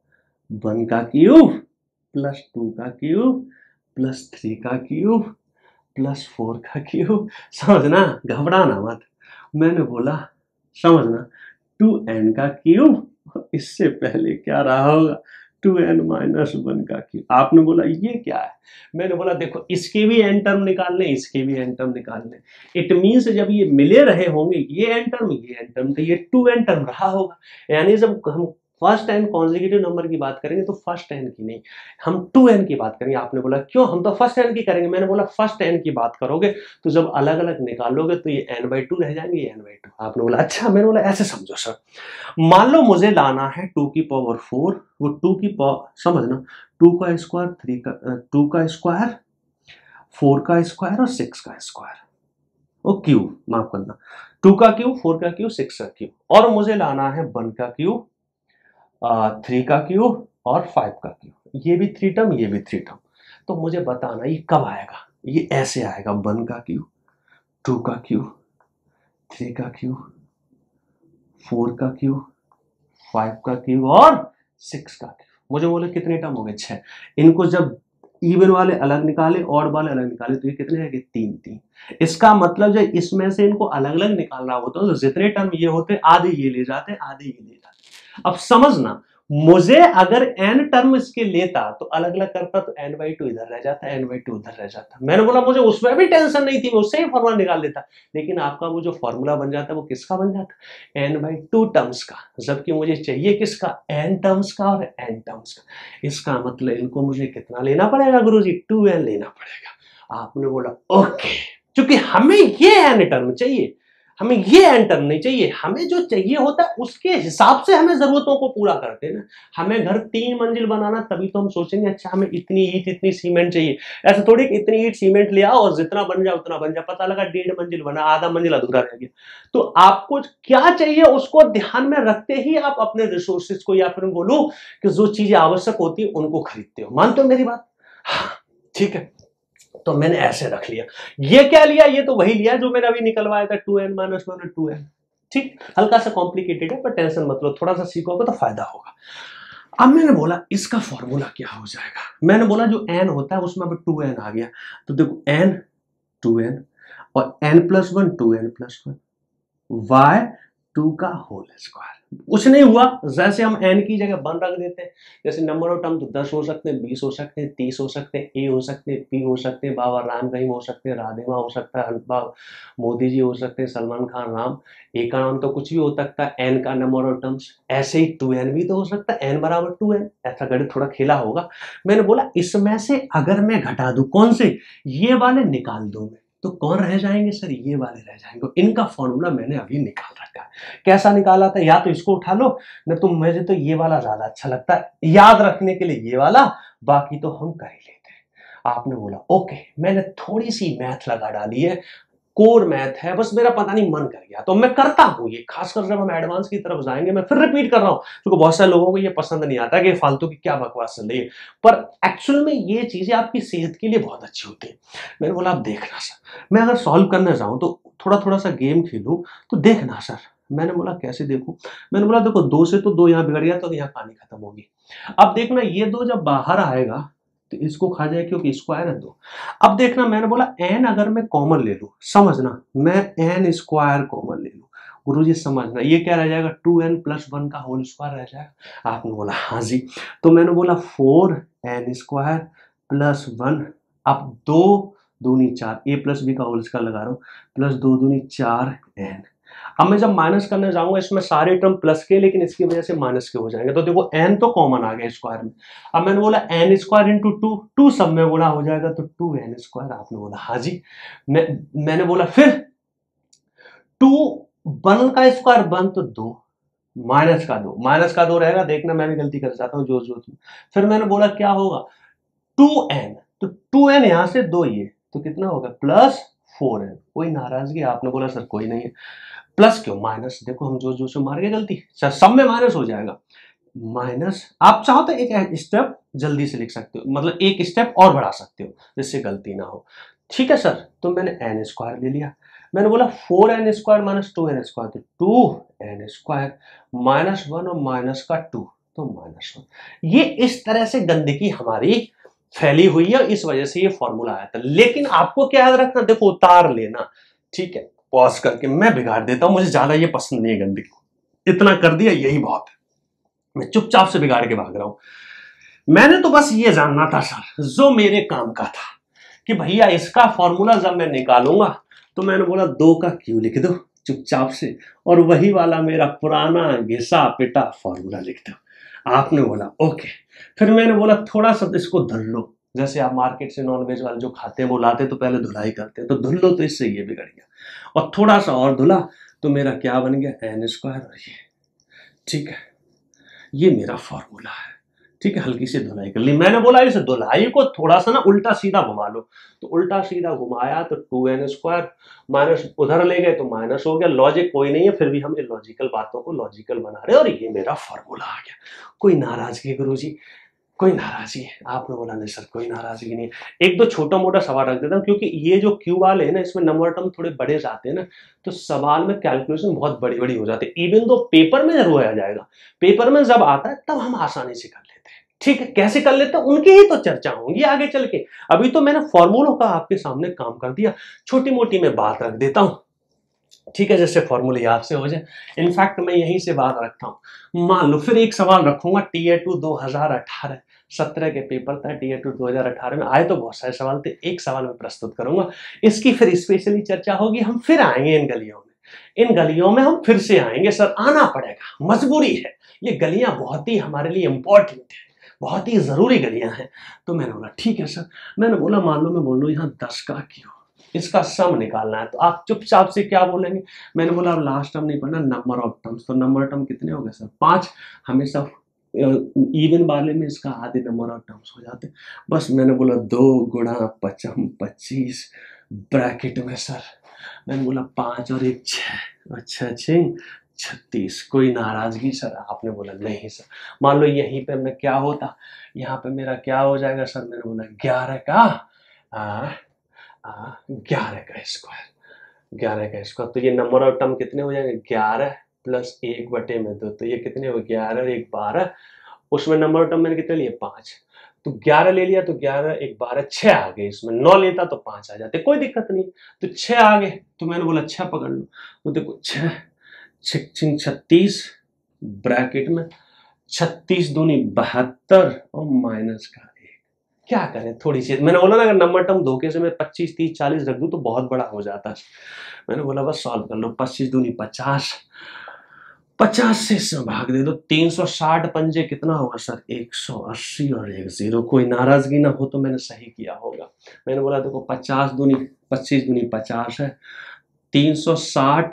वन का क्यूब प्लस टू का क्यूब प्लस थ्री का क्यूब प्लस फोर का क्यूब। समझना, घबराना मत। मैंने बोला समझना, टू एन का क्यूब, इससे पहले क्या रहा होगा, टू एन माइनस वन का क्यूब। आपने बोला ये क्या है? मैंने बोला देखो इसके भी एन टर्म निकालने, इसके भी एन टर्म निकालने। इट मीन्स जब ये मिले रहे होंगे, ये एन टर्म ये एन टर्म, तो ये टू एन टर्म रहा होगा। यानी जब हम फर्स्ट एन कॉन्जिक्यूटिव नंबर की बात करेंगे तो फर्स्ट एन की नहीं, हम टू एन की बात करेंगे। आपने बोला क्यों, हम तो फर्स्ट एन की करेंगे। मैंने बोला फर्स्ट एन की बात करोगे तो जब अलग अलग निकालोगे तो ये एन बाई टू रह जाएंगे, ये एन बाई टू। आपने बोला अच्छा। मैंने बोला ऐसे समझो सर, मान लो मुझे लाना है टू की पावर फोर, वो टू की पावर समझना, टू का स्क्वायर, थ्री का टू का स्क्वायर, फोर का स्क्वायर और सिक्स का स्क्वायर, वो क्यूब, माफ करना, टू का क्यूब, फोर का क्यूब, सिक्स का क्यूब। और मुझे लाना है वन का क्यूब, थ्री का क्यूब और फाइव का क्यूब। ये भी थ्री टर्म, ये भी थ्री टर्म। तो मुझे बताना ये कब आएगा। ये ऐसे आएगा, वन का क्यूब, टू का क्यूब, थ्री का क्यूब, फोर का क्यूब, फाइव का क्यूब और सिक्स का क्यूब। मुझे बोले कितने टर्म हो गए, छह। इनको जब इवन वाले अलग निकाले, ऑड वाले अलग निकाले, तो ये कितने हैं, तीन तीन। इसका मतलब जब इसमें से इनको अलग अलग निकालना होता है तो जितने टर्म ये होते, आधे ये ले जाते, आधे ये ले जाते। अब समझना, मुझे अगर n टर्म इसके लेता तो अलग अलग करता तो n बाई टू इधर रह जाता, n बाई टू उधर रह जाता। मैंने बोला मुझे उसमें भी टेंशन नहीं थी, मैं उससे ही फॉर्मूला निकाल लेता। लेकिन आपका वो जो फॉर्मूला बन जाता है वो किसका बन जाता, n बाई टू टर्म्स का, जबकि मुझे चाहिए किसका, n टर्म्स का और n टर्म्स का। इसका मतलब इनको मुझे कितना लेना पड़ेगा गुरुजी, टू एन लेना पड़ेगा। आपने बोला ओके, क्योंकि हमें ये n टर्म चाहिए, हमें ये एन टर्म नहीं चाहिए। हमें जो चाहिए होता है उसके हिसाब से हमें जरूरतों को पूरा करते हैं ना। हमें घर तीन मंजिल बनाना, तभी तो हम सोचेंगे अच्छा हमें इतनी ईट इतनी सीमेंट चाहिए। ऐसा थोड़ी कि इतनी ईट सीमेंट ले आओ और जितना बन जाए उतना बन जाए, पता लगा डेढ़ मंजिल बना, आधा मंजिल अधूरा रह गया। तो आपको क्या चाहिए उसको ध्यान में रखते ही आप अपने रिसोर्सेज को, या फिर बोलो कि जो चीजें आवश्यक होती है उनको खरीदते हो। मानते हो मेरी बात? हाँ ठीक है, तो मैंने ऐसे रख लिया। ये क्या लिया, ये तो वही लिया जो मैंने अभी निकलवाया था, two N minus one two N. ठीक, हल्का सा कॉम्प्लिकेटेड है पर टेंशन मत लो, थोड़ा सा सीखोगे तो फायदा होगा। अब मैंने बोला इसका फॉर्मूला क्या हो जाएगा। मैंने बोला जो n होता है उसमें अब टू एन आ गया, तो देखो n टू एन और n plus one two N plus one, by two का होल स्क्वायर। कुछ नहीं हुआ, जैसे हम n की जगह वन रख देते हैं। जैसे नंबर ऑफ टर्म तो दस हो सकते हैं, बीस हो सकते हैं, तीस हो सकते हैं, ए हो सकते हैं, पी हो सकते हैं, बाबा राम रहीम हो सकते हैं, राधेमा हो सकता है, हंसबा मोदी जी हो सकते हैं, सलमान खान राम। ए का नाम तो कुछ भी हो सकता है, एन का नंबर ऑफ टर्म्स। ऐसे ही टू एन भी तो हो सकता है, एन बराबर टू एन। ऐसा गणित थोड़ा खेला होगा। मैंने बोला इसमें से अगर मैं घटा दूं, कौन से, ये वाले निकाल दूं मैं, तो कौन रह जाएंगे सर, ये वाले रह जाएंगे। इनका फॉर्मूला मैंने अभी निकाल रखा है। कैसा निकाला था, या तो इसको उठा लो, न तो मुझे तो ये वाला ज्यादा अच्छा लगता है याद रखने के लिए, ये वाला, बाकी तो हम कर ही लेते हैं। आपने बोला ओके, मैंने थोड़ी सी मैथ लगा डाली है, कोर मैथ है, बस मेरा पता नहीं मन कर गया तो मैं करता हूं ये, खासकर जब हम एडवांस की तरफ जाएंगे। मैं फिर रिपीट कर रहा हूं क्योंकि बहुत सारे लोगों को ये पसंद नहीं आता कि फालतू की क्या बकवास चल रही है, पर एक्चुअल में ये चीजें आपकी सेहत के लिए बहुत अच्छी होती है। मैंने बोला आप देखना सर, मैं अगर सॉल्व करने जाऊं तो थोड़ा थोड़ा सा गेम खेलूं तो देखना सर। मैंने बोला कैसे देखूं? मैंने बोला देखो दो से तो दो यहाँ बिगड़ गया तो यहाँ कहानी खत्म होगी। अब देखना ये दो जब बाहर आएगा तो इसको खा जाए क्योंकि स्क्वायर है दो। अब देखना मैंने बोला एन अगर मैं कॉमन ले लूं, समझना मैं एन स्क्वायर कॉमन ले लूं, गुरुजी समझना ये क्या रह जाएगा, टू एन प्लस वन का होल स्क्वायर रह जाएगा। आपने बोला हाँ जी, तो मैंने बोला four N square plus one, अब दो दूनी चार, ए प्लस बी का होल स्क्वायर लगा रहा हूं, प्लस दो दूनी चार एन। अब मैं जब माइनस करने जाऊंगा इसमें सारे टर्म प्लस के, लेकिन इसकी वजह से माइनस के हो जाएंगे, तो देखो n तो कॉमन आ गया स्क्वायर में। अब मैंने बोला N square into two, two सब में गुणा हो जाएगा तो टू एन स्क्वायर। आपने बोला हाँ जी। मैं मैंने बोला फिर टू वन का स्क्वायर वन तो दो, माइनस का दो, माइनस का दो रहेगा, देखना मैं भी गलती कर जाता हूँ जो जो। फिर मैंने बोला क्या होगा, टू एन, तो टू एन यहां से दो ये तो कितना होगा प्लस फोर एन। कोई नाराजगी? आपने बोला सर कोई नहीं है। प्लस क्यों माइनस, देखो हम जो जो से मार गए गलती, सर सब में माइनस हो जाएगा, माइनस। आप चाहो तो एक स्टेप जल्दी से लिख सकते हो, मतलब एक स्टेप और बढ़ा सकते हो जिससे गलती ना हो। ठीक है सर, तो मैंने एन स्क्वायर ले लिया। मैंने बोला four N square minus two N square, तो two N square minus one और माइनस का टू तो माइनस वन। ये इस तरह से गंदगी हमारी फैली हुई है, इस वजह से ये फॉर्मूला आया था। लेकिन आपको क्या याद रखना, देखो उतार लेना, ठीक है, पॉज करके मैं बिगाड़ देता हूं, मुझे ज्यादा ये पसंद नहीं है गंदगी, इतना कर दिया यही बहुत है, मैं चुपचाप से बिगाड़ के भाग रहा हूं। मैंने तो बस ये जानना था सर जो मेरे काम का था कि भैया इसका फॉर्मूला जब मैं निकालूंगा तो मैंने बोला दो का क्यू लिख दो चुपचाप से, और वही वाला मेरा पुराना घिसा पिटा फॉर्मूला लिख दो। आपने बोला ओके। फिर मैंने बोला थोड़ा सा इसको धुल लो, जैसे आप मार्केट से नॉनवेज वाले जो खाते हैं वो लाते तो पहले धुलाई करते हैं, तो धुल लो तो इससे ये बिगड़ गया, और थोड़ा सा और धुला तो मेरा क्या बन गया एन स्क्वायर, और ये ठीक है, ये मेरा फॉर्मूला है। ठीक है, हल्की सी धुलाई कर ली। मैंने बोला इस धुलाई को थोड़ा सा ना उल्टा सीधा घुमा लो, तो उल्टा सीधा घुमाया तो टू एन स्क्वायर, माइनस उधर ले गए तो माइनस हो गया। लॉजिक कोई नहीं है, फिर भी हम इलॉजिकल बातों को लॉजिकल बना रहे हैं, और ये मेरा फॉर्मूला आ गया। कोई नाराजगी गुरुजी? कोई नाराजगी? आपने बोला नहीं सर कोई नाराजगी नहीं है। एक दो छोटा मोटा सवाल रख देता हूँ, क्योंकि ये जो क्यू वाले है ना इसमें नंबर टर्म थोड़े बड़े जाते हैं ना, तो सवाल में कैलकुलेशन बहुत बड़ी बड़ी हो जाती है। इवन तो पेपर में जरूर आ जाएगा, पेपर में जब आता है तब हम आसानी से कर लेते हैं। ठीक है, कैसे कर लेते हैं उनकी ही तो चर्चा होंगी आगे चल के। अभी तो मैंने फॉर्मूलों का आपके सामने काम कर दिया, छोटी मोटी मैं बात रख देता हूँ, ठीक है, जैसे फॉर्मूले याद से हो जाए। इनफैक्ट मैं यहीं से बात रखता हूँ। मान लो फिर एक सवाल रखूंगा, टी ए टू दो हजार अठारह सत्रह के पेपर था, टी ए टू दो हजार अठारह में आए तो बहुत सारे सवाल थे, एक सवाल में प्रस्तुत करूंगा, इसकी फिर स्पेशली चर्चा होगी। हम फिर आएंगे इन गलियों में, इन गलियों में हम फिर से आएंगे सर, आना पड़ेगा, मजबूरी है। ये गलियां बहुत ही हमारे लिए इंपॉर्टेंट है, बहुत ही जरूरी गलियां हैं। तो मैंने बोला ठीक है सर। मैंने बोला मान लो मैं बोल रहा हूँ यहाँ दस का क्यों, इसका सम निकालना है, तो आप चुपचाप से क्या बोलेंगे? मैंने बोला अब लास्ट टर्म नहीं पढ़ना, नंबर ऑफ टर्म्स। तो नंबर टर्म कितने हो गए सर? पांच। हमेशा इवन वाले में इसका आधे नंबर ऑफ टर्म्स हो जाते। बस मैंने बोला दो गुणा पचम पच्चीस ब्रैकेट में सर, मैंने बोला पांच और एक छह, अच्छा छः छत्तीस। कोई नाराजगी सर? आपने बोला नहीं सर। मान लो यहीं पे मैं क्या होता, यहाँ पे मेरा क्या हो जाएगा सर? मैंने बोला ग्यारह का ग्यारह का स्क्वायर, ग्यारह का स्क्वायर। तो ये नंबर ऑफ टर्म कितने हो जाएंगे? ग्यारह प्लस एक बटे में दो, तो ये कितने हो? ग्यारह एक बारह। उसमें नंबर ऑफ टर्म मैंने कितने लिए? पांच। तो ग्यारह ले लिया तो ग्यारह एक बारह, छह आ गए। इसमें नौ लेता तो पांच आ जाते, कोई दिक्कत नहीं। तो छह आ गए, तो मैंने बोला छह पकड़ लो। तो देखो छह छह छत्तीस ब्रैकेट में, छत्तीस दूनी बहत्तर और माइनस का एक। क्या करें थोड़ी सी, मैंने बोला ना अगर नंबर टर्म धोखे से मैं पच्चीस तीस चालीस रख दूं तो बहुत बड़ा हो जाता है। मैंने बोला बस सॉल्व कर लो। पच्चीस दूनी पचास, पचास से इसमें भाग दे दो, तीन सौ साठ पंजे कितना होगा सर? एक सौ अस्सी और एक जीरो। कोई नाराजगी ना हो तो मैंने सही किया होगा। मैंने बोला देखो पचास दूनी पच्चीस दूनी पचास है, तीन सौ साठ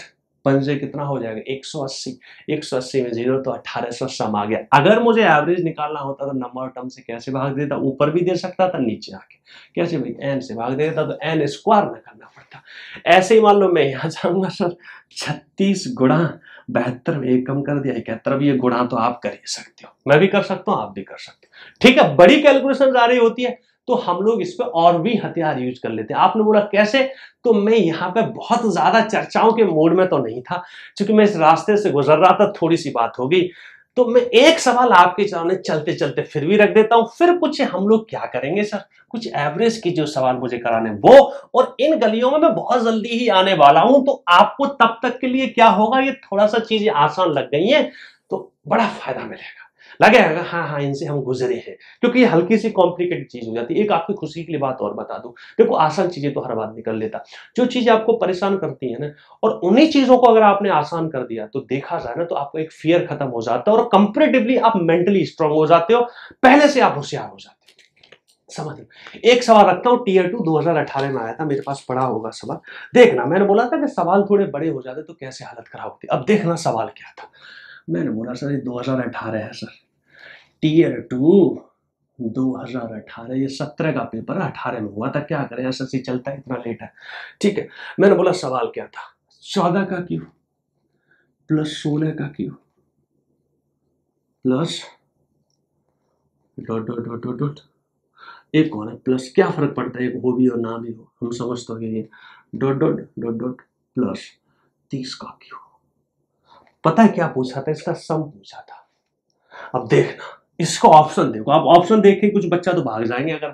पंजे कितना हो जाएगा एक सौ अस्सी, एक सौ अस्सी में जीरो तो अठारह सौ सम आ गया। अगर मुझे एवरेज निकालना होता तो नंबर ऑफ टर्म से कैसे भाग देता, ऊपर भी दे सकता था नीचे आके कैसे भाई एन से भाग देता तो एन स्क्वायर में करना पड़ता। ऐसे ही मान लो मैं यहाँ जाऊंगा सर छत्तीस गुणा बहत्तर में एक कम कर दिया इकहत्तर, अब ये गुणा तो आप कर ही सकते हो, मैं भी कर सकता हूँ आप भी कर सकते हो, ठीक है। बड़ी कैलकुलेशन आ रही होती है तो हम लोग इस पे और भी हथियार यूज कर लेते हैं। आपने बोला कैसे, तो मैं यहाँ पे बहुत ज्यादा चर्चाओं के मूड में तो नहीं था, क्योंकि मैं इस रास्ते से गुजर रहा था, थोड़ी सी बात हो गई तो मैं एक सवाल आपके सामने चलते चलते फिर भी रख देता हूं। फिर कुछ हम लोग क्या करेंगे सर, कुछ एवरेज की जो सवाल मुझे कराने वो, और इन गलियों में मैं बहुत जल्दी ही आने वाला हूं, तो आपको तब तक के लिए क्या होगा, ये थोड़ा सा चीजें आसान लग गई हैं तो बड़ा फायदा मिलेगा, लगेगा हाँ हाँ इनसे हम गुजरे हैं, क्योंकि ये हल्की सी कॉम्प्लिकेटेड चीज हो जाती है। एक आपकी खुशी के लिए बात और बता दूं, देखो आसान चीजें तो हर बात निकल लेता, जो चीजें आपको परेशान करती है ना, और उन्हीं चीजों को अगर आपने आसान कर दिया तो देखा जाए ना तो आपको एक फियर खत्म हो जाता है और कंपैरेटिवली आप मेंटली स्ट्रांग हो जाते हो, पहले से आप होशियार हो जाते हो। समझ लो, एक सवाल रखता हूं, टीयर टू दो हज़ार अठारह में आया था, मेरे पास पड़ा होगा सवाल, देखना मैंने बोला था कि सवाल थोड़े बड़े हो जाते तो कैसे हालत खराब होती। अब देखना सवाल क्या था, मैंने बोला सर ये दो हज़ार अठारह है सर, टीयर टू दो हज़ार अठारह, ये सत्रह का पेपर अठारह में हुआ था, क्या करें एसएससी चलता है इतना लेट है, ठीक है। मैंने बोला सवाल क्या था, चौदह का क्यू प्लस सोलह का cube plus dot dot dot dot dot एक और है प्लस, क्या फर्क पड़ता है एक हो भी और ना भी हो, हम समझ तो गए, dot dot dot dot plus तीस का क्यू। पता है क्या पूछा था, इसका सम पूछा था। अब देखना इसको ऑप्शन देखो, आप ऑप्शन देख के कुछ बच्चा तो भाग जाएंगे अगर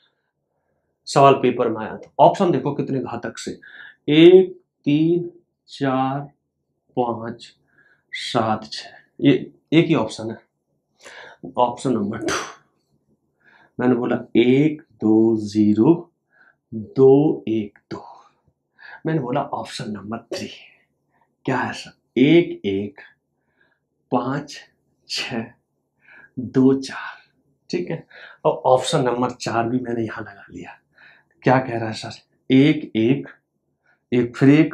सवाल पेपर में आया तो। ऑप्शन देखो कितने घातक से, एक तीन चार पांच सात छ, ये एक ही ऑप्शन है। ऑप्शन नंबर टू मैंने बोला एक दो जीरो दो एक दो, मैंने बोला ऑप्शन नंबर थ्री क्या है सर, एक एक पांच छ दो चार, ठीक है। और ऑप्शन नंबर चार भी मैंने यहां लगा लिया, क्या कह रहा है सर, एक एक एक फिर एक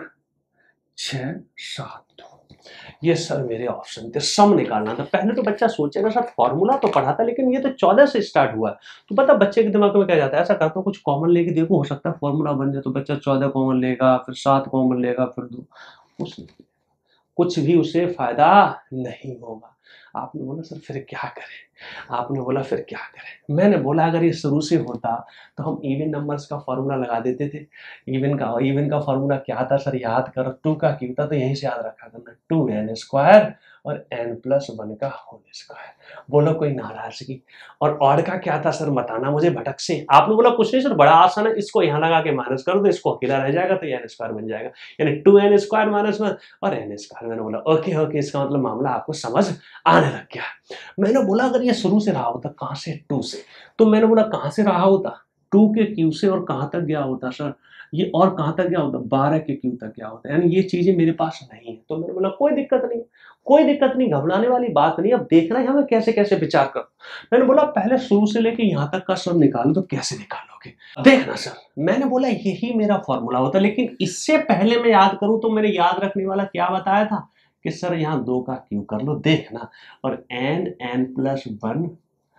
छह सात दो, ये सर मेरे ऑप्शन थे। सम निकालना था, पहले तो बच्चा सोचेगा सर फॉर्मूला तो पढ़ा था लेकिन ये तो चौदह से स्टार्ट हुआ है, तो पता बच्चे के दिमाग में क्या जाता है, ऐसा करता हूँ कुछ कॉमन लेके देखो हो सकता है फॉर्मूला बन जाए, तो बच्चा चौदह कॉमन लेगा, फिर सात कॉमन लेगा, फिर दो, कुछ नहीं, कुछ भी उसे फायदा नहीं होगा। आपने बोला सर फिर क्या करें, आपने बोला फिर क्या करें, मैंने बोला अगर ये शुरू से होता तो हम इवन नंबर्स का फॉर्मूला लगा देते थे। इवन का इवन का फॉर्मूला क्या था सर, याद करो, टू का क्यों था तो यहीं से याद रखा करना, टू एन स्क्वायर और एन प्लस वन का होल स्क्वायर। बोलो कोई नाराजगी, और ऑड का क्या था सर बताना मुझे भटक से। आपने बोला कुछ नहीं सर बड़ा आसान है, इसको यहाँ लगा के माइनस कर दो, इसको अकेला रह जाएगा तो एन स्क्वायर बन जाएगा, यानी two N square minus one और एन स्क्वायर। मैंने बोला ओके ओके, इसका मतलब मामला आपको समझ आने लग गया। मैंने बोला अगर ये शुरू से रहा होता, कहां से, टू से, तो मैंने बोला कहां से रहा होता, टू के क्यू से, और कहां तक गया होता सर ये, और कहां तक गया होता, बारह के क्यू तक गया होता, यानी ये चीजें मेरे पास नहीं है। तो मैंने बोला कोई दिक्कत नहीं, कोई दिक्कत नहीं, घबराने वाली बात नहीं, अब देखना है हमें कैसे कैसे विचार करो। मैंने बोला पहले शुरू से लेके यहां तक का सम निकालो, तो कैसे निकालोगे देखना सर। मैंने बोला यही मेरा फॉर्मूला होता, लेकिन इससे पहले मैं याद करूं तो मैंने याद रखने वाला क्या बताया था कि सर यहाँ दो का क्यू कर लो, देखना, और N N plus one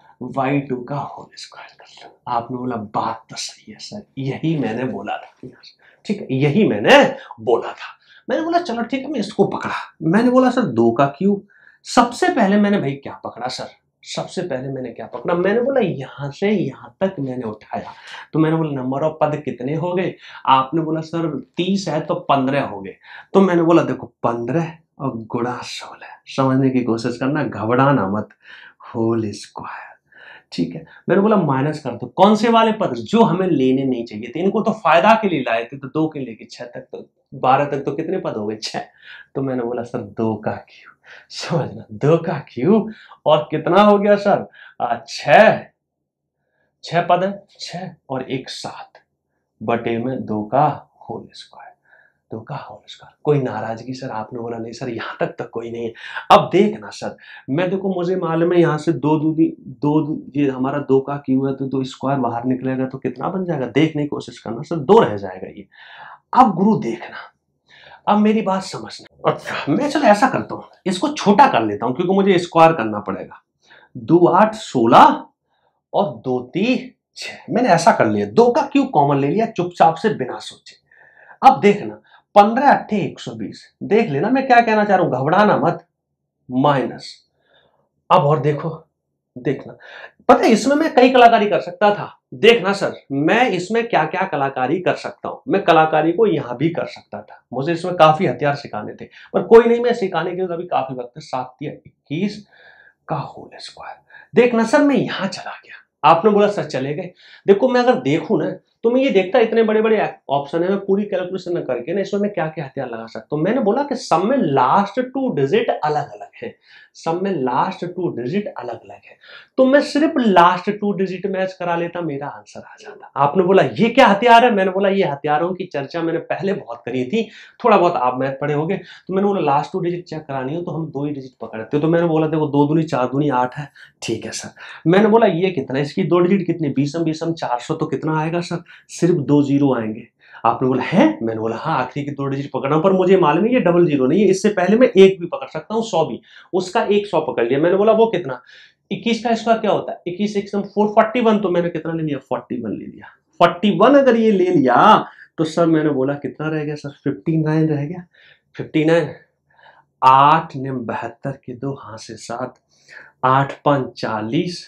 by two का होल स्क्वायर कर लो। आपने बोला बात तो सही है सर, यही मैंने बोला था, ठीक है, यही मैंने बोला था। मैंने बोला चलो ठीक है, मैं इसको पकड़ा, मैंने बोला सर दो का क्यू, सबसे पहले मैंने भाई क्या पकड़ा सर, सबसे पहले मैंने क्या पकड़ा, मैंने बोला यहां से यहां तक मैंने उठाया, तो मैंने बोला नंबर ऑफ पद कितने हो गए, आपने बोला सर तीस है तो पंद्रह हो गए, तो मैंने बोला देखो पंद्रह और गुणा सोलह, समझने की कोशिश करना, घबराना मत, होल स्क्वायर, ठीक है। मैंने बोला माइनस कर दो, कौन से वाले पद जो हमें लेने नहीं चाहिए थे, इनको तो फायदा के लिए लाए थे, तो दो के लेके छह तक, तो बारह तक तो कितने पद हो गए, छह, तो मैंने बोला सर दो का क्यू, समझना दो का क्यू, और कितना हो गया सर, छह, छह पद है, छह और एक सात बटे में दो का होल स्क्वायर, दो का होल स्क्वायर। कोई नाराजगी सर, आपने बोला नहीं सर यहाँ तक तक कोई नहीं है। अब देखना सर, मैं देखो मुझे मालूम है यहाँ से दो दूनी दो दू, ये हमारा दो का क्यू है, तो दो स्क्वायर बाहर निकलेगा तो कितना बन जाएगा, देखने की कोशिश करना सर, दो रह जाएगा ये। अब गुरु देखना, अब मेरी बात समझना। अच्छा मैं चलो ऐसा करता हूं, इसको छोटा कर लेता हूं क्योंकि मुझे स्क्वायर करना पड़ेगा। दो आठ सोलह और दो तीन छह, मैंने ऐसा कर लिया, दो का क्यों कॉमन ले लिया चुपचाप से बिना सोचे। अब देखना पंद्रह अट्ठे एक सौ बीस, देख लेना मैं क्या कहना चाह रहा हूं, घबराना मत, माइनस। अब और देखो, देखना पता है इसमें मैं कई कलाकारी कर सकता था। देखना सर मैं इसमें क्या क्या कलाकारी कर सकता हूं, मैं कलाकारी को यहां भी कर सकता था, मुझे इसमें काफी हथियार सिखाने थे, पर कोई नहीं, मैं सिखाने के लिए अभी काफी वक्त है। सात या इक्कीस का होल स्क्वायर। देखना सर मैं यहां चला गया, आपने बोला सर चले गए। देखो मैं अगर देखूं ना तो मैं ये देखता इतने बड़े बड़े ऑप्शन है, मैं पूरी कैलकुलेशन करके ना इसमें मैं क्या क्या हथियार लगा सकता हूं। मैंने बोला कि सब में लास्ट टू डिजिट अलग अलग है, सब में लास्ट टू डिजिट अलग अलग है, तो मैं सिर्फ लास्ट टू डिजिट मैच करा लेता, मेरा आंसर आ जाता। आपने बोला ये क्या हथियार है, मैंने बोला ये हथियारों की चर्चा मैंने पहले बहुत करी थी, थोड़ा बहुत आप मैथ पढ़े होंगे, तो मैंने बोला लास्ट टू डिजिट चेक करानी हो तो हम दो ही डिजिट पकड़ते हो, तो मैंने बोला देखो दो दूनी चार दूनी आठ है, ठीक है सर। मैंने बोला ये कितना है, इसकी दो डिजिट कितनी, बीसम बीसम चार सौ, तो कितना आएगा सर, सिर्फ दो जीरो आएंगे। आपने बोला है, मैंने बोला हाँ आखिरी की दो डिजिट पकड़ना, पर मुझे मालूम है ये डबल जीरो नहीं है, इससे पहले मैं एक भी पकड़ सकता हूँ, सौ भी, उसका एक सौ पकड़ लिया। मैंने बोला वो कितना, इक्कीस का स्क्वायर क्या होता है, इक्कीस एक सौ इकतालीस, तो मैंने कितना ले लिया, इकतालीस ले लिया। इकतालीस अगर ये ले लिया तो सर मैंने बोला कितना रह गया सर, उनसठ रह गया, उनसठ, आठ ने बहत्तर के दो, हाथ से सात, आठ पांच चालीस,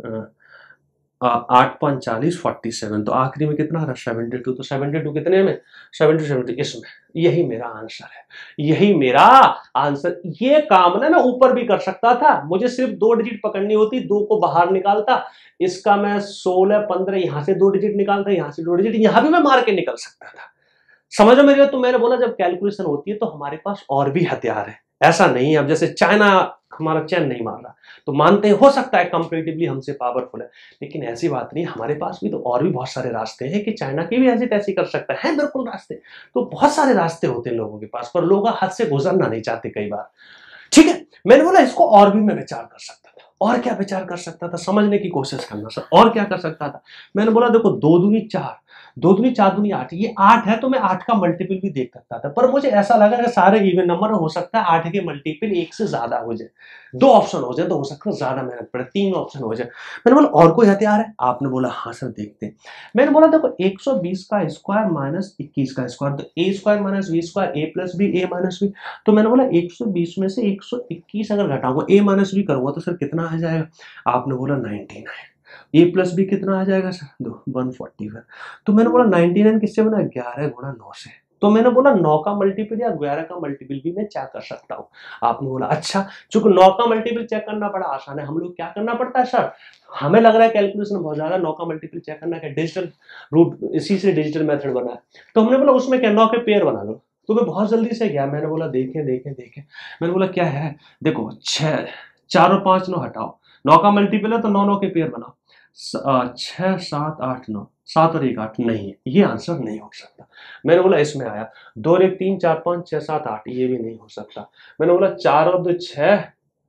आठ पांच चालीस, फोर्टी सेवन, तो आखिरी में कितना आ रहा, सेवेंटी टू, तो सेवेंटी टू कितने में, सेवेंटी सेवेंटी, इसमें, यही मेरा आंसर है, यही मेरा आंसर। ये काम ना मैं ऊपर भी कर सकता था, मुझे सिर्फ दो डिजिट पकड़नी होती, दो को बाहर निकालता, इसका मैं सोलह पंद्रह यहां से दो डिजिट निकालता, यहां से दो डिजिट, यहां भी मैं मार के निकल सकता था, समझो मेरे। तो मैंने बोला जब कैलकुलेशन होती है तो हमारे पास और भी हथियार है, ऐसा नहीं है अब जैसे चाइना हमारा चैन नहीं मार रहा, तो मानते हैं हो सकता है कंपैरेटिवली हमसे पावरफुल है, लेकिन ऐसी बात नहीं, हमारे पास भी तो और भी बहुत सारे रास्ते हैं कि चाइना की भी ऐसी तैसी कर सकता है, बिल्कुल रास्ते, तो बहुत सारे रास्ते होते हैं लोगों के पास, पर लोग हद से गुजरना नहीं चाहते कई बार, ठीक है। मैंने बोला इसको और भी मैं विचार कर सकता था, और क्या विचार कर सकता था, समझने की कोशिश करना सर, और क्या कर सकता था। मैंने बोला देखो दो दूनी चार, दो दूनी चार दूनी आठ, ये आठ है तो मैं आठ का मल्टीपल भी देख सकता था, पर मुझे ऐसा लगा कि सारे इवन नंबर हो सकता है आठ के मल्टीपल एक से ज्यादा हो जाए, दो ऑप्शन हो जाए तो हो सकता है ज्यादा मेहनत पड़े, तीन ऑप्शन हो जाए। मैंने बोला और कोई हथियार है, आपने बोला हाँ सर देखते हैं। मैंने बोला देखो एक सौ बीस का स्क्वायर माइनस इक्कीस का स्क्वायर, तो A square minus B square, A plus B, A minus B, तो मैंने बोला एक सौ बीस में से एक सौ इक्कीस अगर घटाऊंगा, ए माइनस बी करूंगा तो सर कितना आ जाएगा, आपने बोला ninety nine, A plus B कितना आ जाएगा सर, दो वन फोर्टी वन, तो मैंने बोला नाइनटी नाइन किससे बना, ग्यारह गुणा नौ से, तो मैंने बोला नौ का मल्टीपल या ग्यारह का मल्टीपल भी मैं चेक कर सकता हूँ। आपने बोला अच्छा, चूंकि नौ का मल्टीपल चेक करना बड़ा आसान है, हम लोग क्या करना पड़ता है सर, हमें लग रहा है कैलकुलेशन बहुत ज्यादा, नौ का मल्टीपल चेक करना है, डिजिटल रूट, इसी से डिजिटल मेथड बना है, तो हमने बोला उसमें क्या, नौ के पेयर बना लो, तो मैं बहुत जल्दी से गया, मैंने बोला देखें देखें देखें, मैंने बोला क्या है, देखो छह, चार और पांच नौ हटाओ, नौ का मल्टीपल है तो नौ नौ के पेयर बनाओ, छह सात आठ नौ, सात और एक आठ, नहीं है ये आंसर नहीं हो सकता। मैंने बोला इसमें आया दो और एक तीन, चार पांच छह सात आठ, ये भी नहीं हो सकता। मैंने बोला चार और दो छह,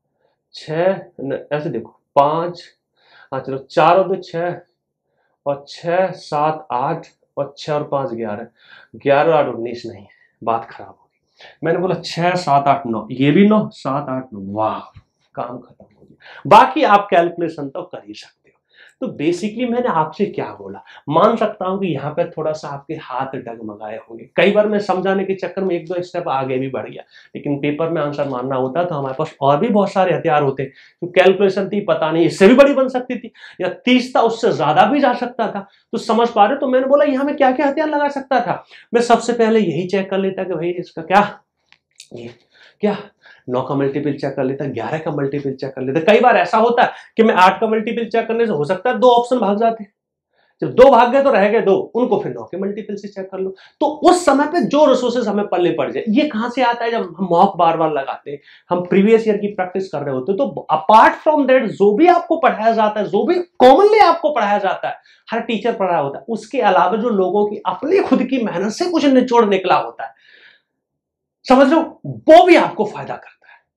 छह ऐसे देखो पांच, हाँ चलो चार और दो छह, और छह सात आठ, और छह और पांच ग्यारह, ग्यारह आठ उन्नीस, नहीं बात खराब होगी। मैंने बोला छह सात आठ नौ, ये भी नौ, सात आठ नौ, वाह काम खत्म हो गया। बाकी आप कैलकुलेशन तो कर ही सकते हो। तो बेसिकली मैंने आपसे क्या बोला, मान सकता हूं कि यहाँ पे थोड़ा सा आपके हाथ डगमगाए होंगे, कई बार मैं समझाने के चक्कर में एक दो स्टेप आगे भी बढ़ गया, लेकिन पेपर में आंसर मानना होता तो हमारे पास और भी बहुत सारे हथियार होते। तो कैलकुलेशन थी पता नहीं इससे भी बड़ी बन सकती थी, या तीस था उससे ज्यादा भी जा सकता था, तो समझ पा रहे। तो मैंने बोला यहाँ में क्या क्या हथियार लगा सकता था, मैं सबसे पहले यही चेक कर लेता कि भाई इसका क्या, ये क्या नौ का मल्टीपल चेक कर लेता, ग्यारह का मल्टीपल चेक कर लेता। कई बार ऐसा होता है कि मैं आठ का मल्टीपल चेक करने से हो सकता है दो ऑप्शन भाग जाते, जब दो भाग गए तो रह गए दो, उनको फिर नौ के मल्टीपल से चेक कर लो। तो उस समय पे जो रिसोर्सेज हमें पल्ले पड़ जाए, ये कहां से आता है, जब हम मॉक बार बार लगाते हैं, हम प्रीवियस ईयर की प्रैक्टिस कर रहे होते हैं, तो अपार्ट फ्रॉम दैट जो भी आपको पढ़ाया जाता है, जो भी कॉमनली आपको पढ़ाया जाता है, हर टीचर पढ़ाया होता है, उसके अलावा जो लोगों की अपनी खुद की मेहनत से कुछ निचोड़ निकला होता है, समझ लो वो भी आपको फायदा करता है।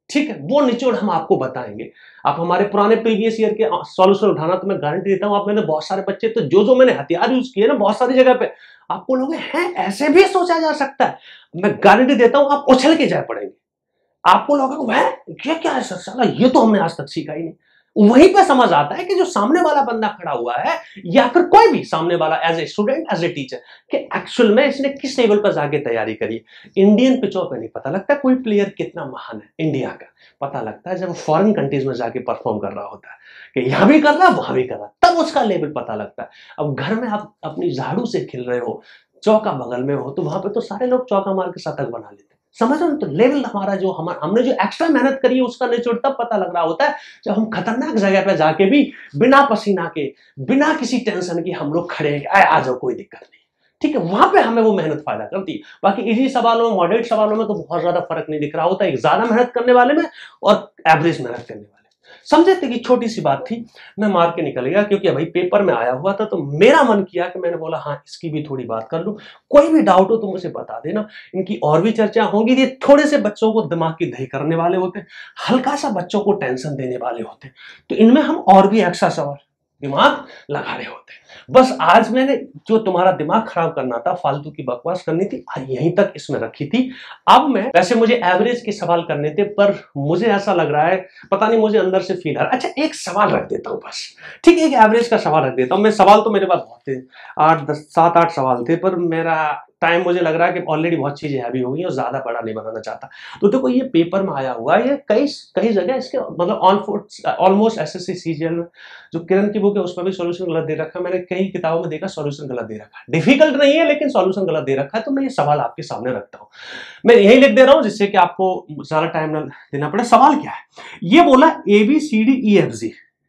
ठीक है, वो निचोड़ हम आपको बताएंगे। आप हमारे पुराने प्रीवियस ईयर के सॉल्यूशन उठाना, तो मैं गारंटी देता हूं आप में बहुत सारे बच्चे, तो जो जो मैंने हथियार यूज किए ना बहुत सारी जगह पे, आप बोलोगे हैं ऐसे भी सोचा जा सकता है। मैं गारंटी देता हूं आप उछल के जा पड़ेंगे। आपको लगेगा वह ये क्या है सर, साला ये तो हमने आज तक सीखा ही नहीं। वहीं पे समझ आता है कि जो सामने वाला बंदा खड़ा हुआ है या फिर कोई भी सामने वाला as a student as a teacher, कि एक्चुअल में इसने किस लेवल पर जाके तैयारी करी। इंडियन पिचों पे नहीं पता लगता कोई प्लेयर कितना महान है इंडिया का, पता लगता है जब वो फॉरेन कंट्रीज में जाके परफॉर्म कर रहा होता है कि यहां भी कर रहा है वहां भी कर रहा है, तब उसका लेवल पता लगता है। अब घर में आप अपनी झाड़ू से खेल रहे हो, चौका बगल में हो, तो वहां पे तो सारे लोग चौका मार के शतक बना लेते, समझ रहे हो। तो लेवल हमारा जो हम हमने जो एक्स्ट्रा मेहनत करी है उसका निचोड़ तब पता लग रहा होता है जब हम खतरनाक जगह पे जाके भी बिना पसीना के, बिना किसी टेंशन के हम लोग खड़े हैं, आए आ जाओ कोई दिक्कत नहीं, ठीक है। वहां पे हमें वो मेहनत फायदा करती है। बाकी इजी सवालों में, मॉडरेट सवालों में तो बहुत ज्यादा फर्क नहीं दिख रहा होता है, ज्यादा मेहनत करने वाले में और एवरेज मेहनत करने वाले। समझे थे कि छोटी सी बात थी, मैं मार के निकल गया क्योंकि भाई पेपर में आया हुआ था, तो मेरा मन किया कि मैंने बोला हाँ इसकी भी थोड़ी बात कर लूं। कोई भी डाउट हो तो मुझे बता देना, इनकी और भी चर्चा होंगी। ये थोड़े से बच्चों को दिमाग की दही करने वाले होते, हल्का सा बच्चों को टेंशन देने वाले होते, तो इनमें हम और भी एक्स्ट्रा सवाल दिमाग लगा रहे होते। बस आज मैंने जो तुम्हारा दिमाग खराब करना था, फालतू की बकवास करनी थी, यहीं तक इसमें रखी थी। अब मैं, वैसे मुझे एवरेज के सवाल करने थे, पर मुझे ऐसा लग रहा है, पता नहीं मुझे अंदर से फील आ रहा है, अच्छा एक सवाल रख देता हूं बस, ठीक है, एक एवरेज का सवाल रख देता हूं मैं। सवाल तो मेरे पास बहुत थे, आठ दस सात आठ सवाल थे, पर मेरा टाइम मुझे लग रहा है कि ऑलरेडी बहुत चीजें हैवी हो गई और ज्यादा बड़ा नहीं बनाना चाहता। तो देखो ये पेपर में आया हुआ है, ये कई कई जगह इसके मतलब ऑलमोस्ट एसएससी सीजीएल में जो किरण की बुक है उसमें भी सॉल्यूशन गलत दे रखा है। मैंने कई किताबों में देखा सॉल्यूशन गलत दे रखा है, डिफिकल्ट नहीं है लेकिन सॉल्यूशन गलत दे रखा है। तो मैं ये सवाल आपके सामने रखता हूं, मैं यही लिख दे रहा हूं जिससे कि आपको ज्यादा टाइम न देना पड़े। सवाल क्या है, ये बोला A B C D E F G,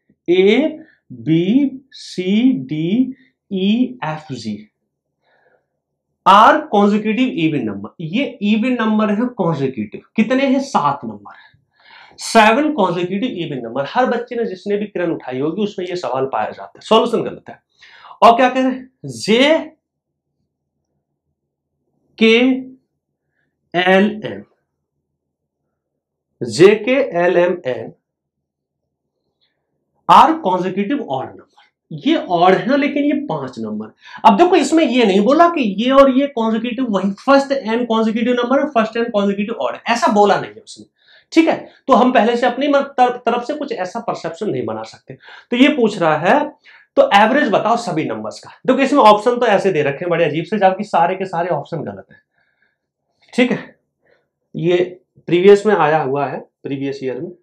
A B C D E F G are consecutive even number. ये इवन नंबर है कॉन्जिक्यूटिव, कितने हैं, सात नंबर है, सेवन कॉन्जिक्यूटिव इवन नंबर। हर बच्चे ने जिसने भी किरण उठाई होगी उसमें ये सवाल पाया जाता है, सॉल्यूशन गलत है। और क्या कह रहे हैं, जे K L M, J K L M N R consecutive odd number. ये ऑड है लेकिन ये पांच नंबर। अब देखो इसमें ये नहीं बोला कि ये और ये कॉन्जिक्यूटिव वही फर्स्ट एन कॉन्जिक्यूटिव नंबर है, फर्स्ट एन कॉन्जिक्यूटिव ऑड, ऐसा बोला नहीं है उसने, ठीक है। तो हम पहले से अपनी तरफ से कुछ ऐसा परसेप्शन नहीं बना सकते। तो ये पूछ रहा है तो एवरेज बताओ सभी नंबर्स का। देखो इसमें ऑप्शन तो ऐसे दे रखे हैं बड़े अजीब से, जबकि सारे के सारे ऑप्शन गलत है, ठीक है। ये प्रीवियस में आया हुआ है, प्रीवियस ईयर में,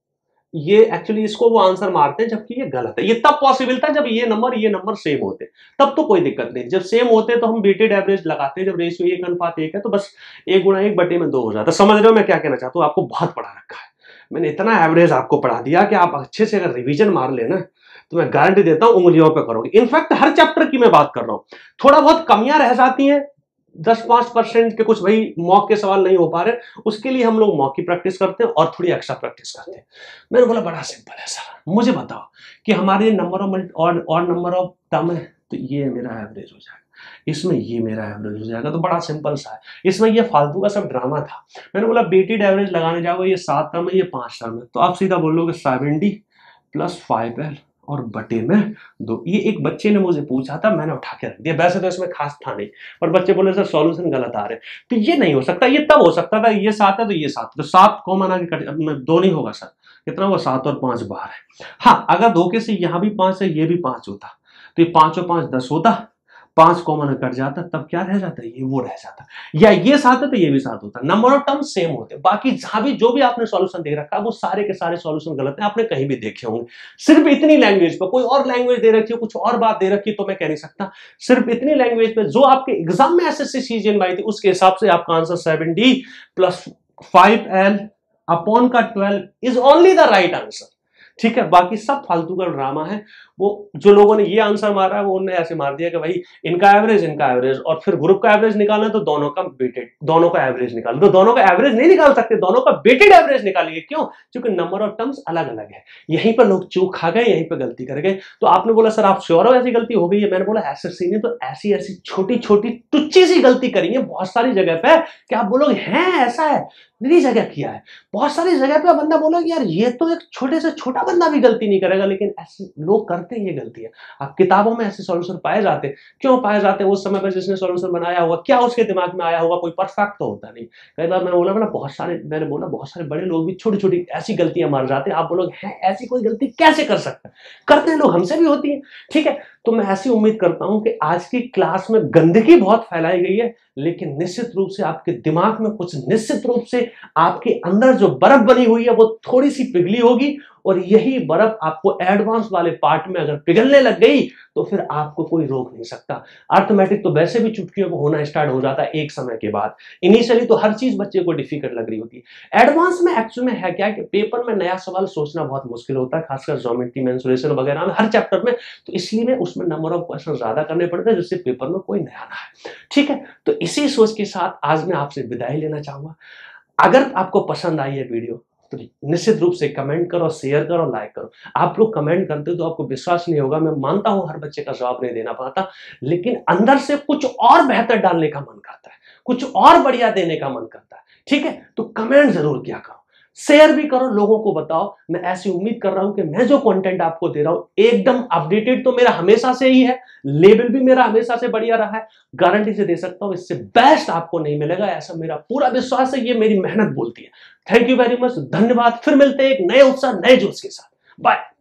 ये एक्चुअली इसको वो आंसर मारते हैं जबकि ये गलत है। ये तब पॉसिबल था जब ये नंबर ये नंबर सेम होते, तब तो कोई दिक्कत नहीं। जब सेम होते तो हम वेटेड एवरेज लगाते हैं, जब रेशियो एक अनुपात एक है तो बस एक गुणा एक बटे में दो हो जाता। समझ रहे हो मैं क्या कहना चाहता हूँ, आपको बहुत पढ़ा रखा है मैंने, इतना एवरेज आपको पढ़ा दिया कि आप अच्छे से अगर रिवीजन मार लेना तो मैं गारंटी देता हूं उंगलियों पे करोगे। इनफैक्ट हर चैप्टर की मैं बात कर रहा हूं, थोड़ा बहुत कमियां रह जाती हैं, दस पांच परसेंट के कुछ भाई मॉक के सवाल नहीं हो पा रहे, उसके लिए हम लोग मॉक की प्रैक्टिस करते हैं और थोड़ी एक्स्ट्रा प्रैक्टिस करते हैं। मैंने बोला बड़ा सिंपल है सर, मुझे बताओ कि हमारे नंबर ऑफ और नंबर ऑफ टर्म है, तो ये मेरा एवरेज हो जाएगा, इसमें ये मेरा एवरेज हो जाएगा। तो बड़ा सिंपल सा है, इसमें ये फालतू का सब ड्रामा था। मैंने बोला वेटेड एवरेज लगाने जाओगे, ये सात टर्म है ये पांच टर्म है, तो आप सीधा बोलोगे सेवेंटी प्लस फाइव एल और बटे में दो। ये एक बच्चे ने मुझे पूछा था, मैंने उठा के रख दिया, वैसे तो इसमें खास था नहीं, पर बच्चे बोले सर सॉल्यूशन गलत आ रहे, तो ये नहीं हो सकता। ये तब हो सकता था ये सात है तो ये सात, तो सात कॉमन आगे कट, दो नहीं होगा सर, कितना होगा, सात और पांच बारह है। हाँ अगर धोखे से यहां भी पांच है ये भी पांच होता तो ये पांच और पांच दस होता, पांच कॉमन कट जाता, तब क्या रह जाता, ये वो रह जाता, या ये सात है तो ये भी सात होता, नंबर ऑफ टर्म सेम होते। बाकी जहां भी जो भी आपने सॉल्यूशन दे रखा है वो सारे के सारे सॉल्यूशन गलत है, आपने कहीं भी देखे होंगे। सिर्फ इतनी लैंग्वेज पर, कोई और लैंग्वेज दे रखी हो, कुछ और बात दे रखी तो मैं कह नहीं सकता, सिर्फ इतनी लैंग्वेज पे जो आपके एग्जाम में एसएससी सीजीएल में आई थी उसके हिसाब से आपका answer seventy plus five L upon का twelve is only the right answer, ठीक है। बाकी सब फालतू का ड्रामा है। वो जो लोगों ने ये आंसर मारा है वो उन्होंने ऐसे मार दिया कि भाई इनका एवरेज इनका एवरेज, और फिर ग्रुप का एवरेज निकालना तो दोनों का वेटेड, दोनों का एवरेज निकाल, तो दोनों का एवरेज नहीं निकाल सकते, दोनों का वेटेड एवरेज निकालिए। क्यों? क्योंकि नंबर ऑफ टर्म्स अलग अलग है। यहीं पर लोग चूक खा गए, यहीं पर गलती कर गए। तो आपने बोला सर आप श्योर हो ऐसी गलती हो गई है? मैंने बोला एसएससी ने तो ऐसी ऐसी छोटी छोटी टुच्ची सी गलती करी है बहुत सारी जगह पे कि आप बोलोगे हैं ऐसा है, मेरी जगह किया है। बहुत सारी जगह पे बंदा बोला कि यार ये तो एक छोटे से छोटा बंदा भी गलती नहीं करेगा, लेकिन ऐसे लोग करते हैं ये गलतियां। अब किताबों में ऐसे सॉल्यूशन पाए जाते हैं, क्यों पाए जाते हैं? उस समय पर जिसने सॉल्यूशन बनाया होगा, क्या उसके दिमाग में आया होगा, कोई परफेक्ट तो होता नहीं। कई बार मैंने बोला ना, बहुत सारे मैंने बोला बहुत सारे बड़े लोग भी छोटी छोटी ऐसी गलतियां मार जाते हैं। आप बोलोगे हैं ऐसी कोई गलती कैसे कर सकते हैं? करते हैं लोग, हमसे भी होती है। ठीक है, तो मैं ऐसी उम्मीद करता हूं कि आज की क्लास में गंदगी बहुत फैलाई गई है, लेकिन निश्चित रूप से आपके दिमाग में कुछ, निश्चित रूप से आपके अंदर जो बर्फ बनी हुई है वो थोड़ी सी पिघली होगी, और यही बर्फ आपको एडवांस वाले पार्ट में अगर पिघलने लग गई तो फिर आपको कोई रोक नहीं सकता। अर्थमेटिक तो वैसे भी चुटकियों को होना स्टार्ट हो जाता है एक समय के बाद। इनिशियली तो हर चीज बच्चे को डिफिकल्ट लग रही होती है। एडवांस में एक्चुअल में है क्या कि पेपर में नया सवाल सोचना बहुत मुश्किल होता है, खासकर ज्योमेट्री, मेंसुरेशन वगैरह में, हर चैप्टर में। तो इसलिए में उसमें नंबर ऑफ क्वेश्चन ज्यादा करने पड़ते हैं, जिससे पेपर में कोई नया ना है। ठीक है, तो इसी सोच के साथ आज मैं आपसे विदाई लेना चाहूंगा। अगर आपको पसंद आई है वीडियो तो निश्चित रूप से कमेंट करो, शेयर करो, लाइक करो। आप लोग कमेंट करते हो तो आपको विश्वास नहीं होगा, मैं मानता हूं हर बच्चे का जवाब नहीं देना पाता, लेकिन अंदर से कुछ और बेहतर डालने का मन करता है, कुछ और बढ़िया देने का मन करता है। ठीक है, तो कमेंट जरूर किया करो, शेयर भी करो, लोगों को बताओ। मैं ऐसी उम्मीद कर रहा हूं कि मैं जो कंटेंट आपको दे रहा हूं एकदम अपडेटेड तो मेरा हमेशा से ही है, लेवल भी मेरा हमेशा से बढ़िया रहा है। गारंटी से दे सकता हूं इससे बेस्ट आपको नहीं मिलेगा, ऐसा मेरा पूरा विश्वास है, ये मेरी मेहनत बोलती है। थैंक यू वेरी मच, धन्यवाद। फिर मिलते हैं एक नए उत्साह, नए जोश के साथ। बाय।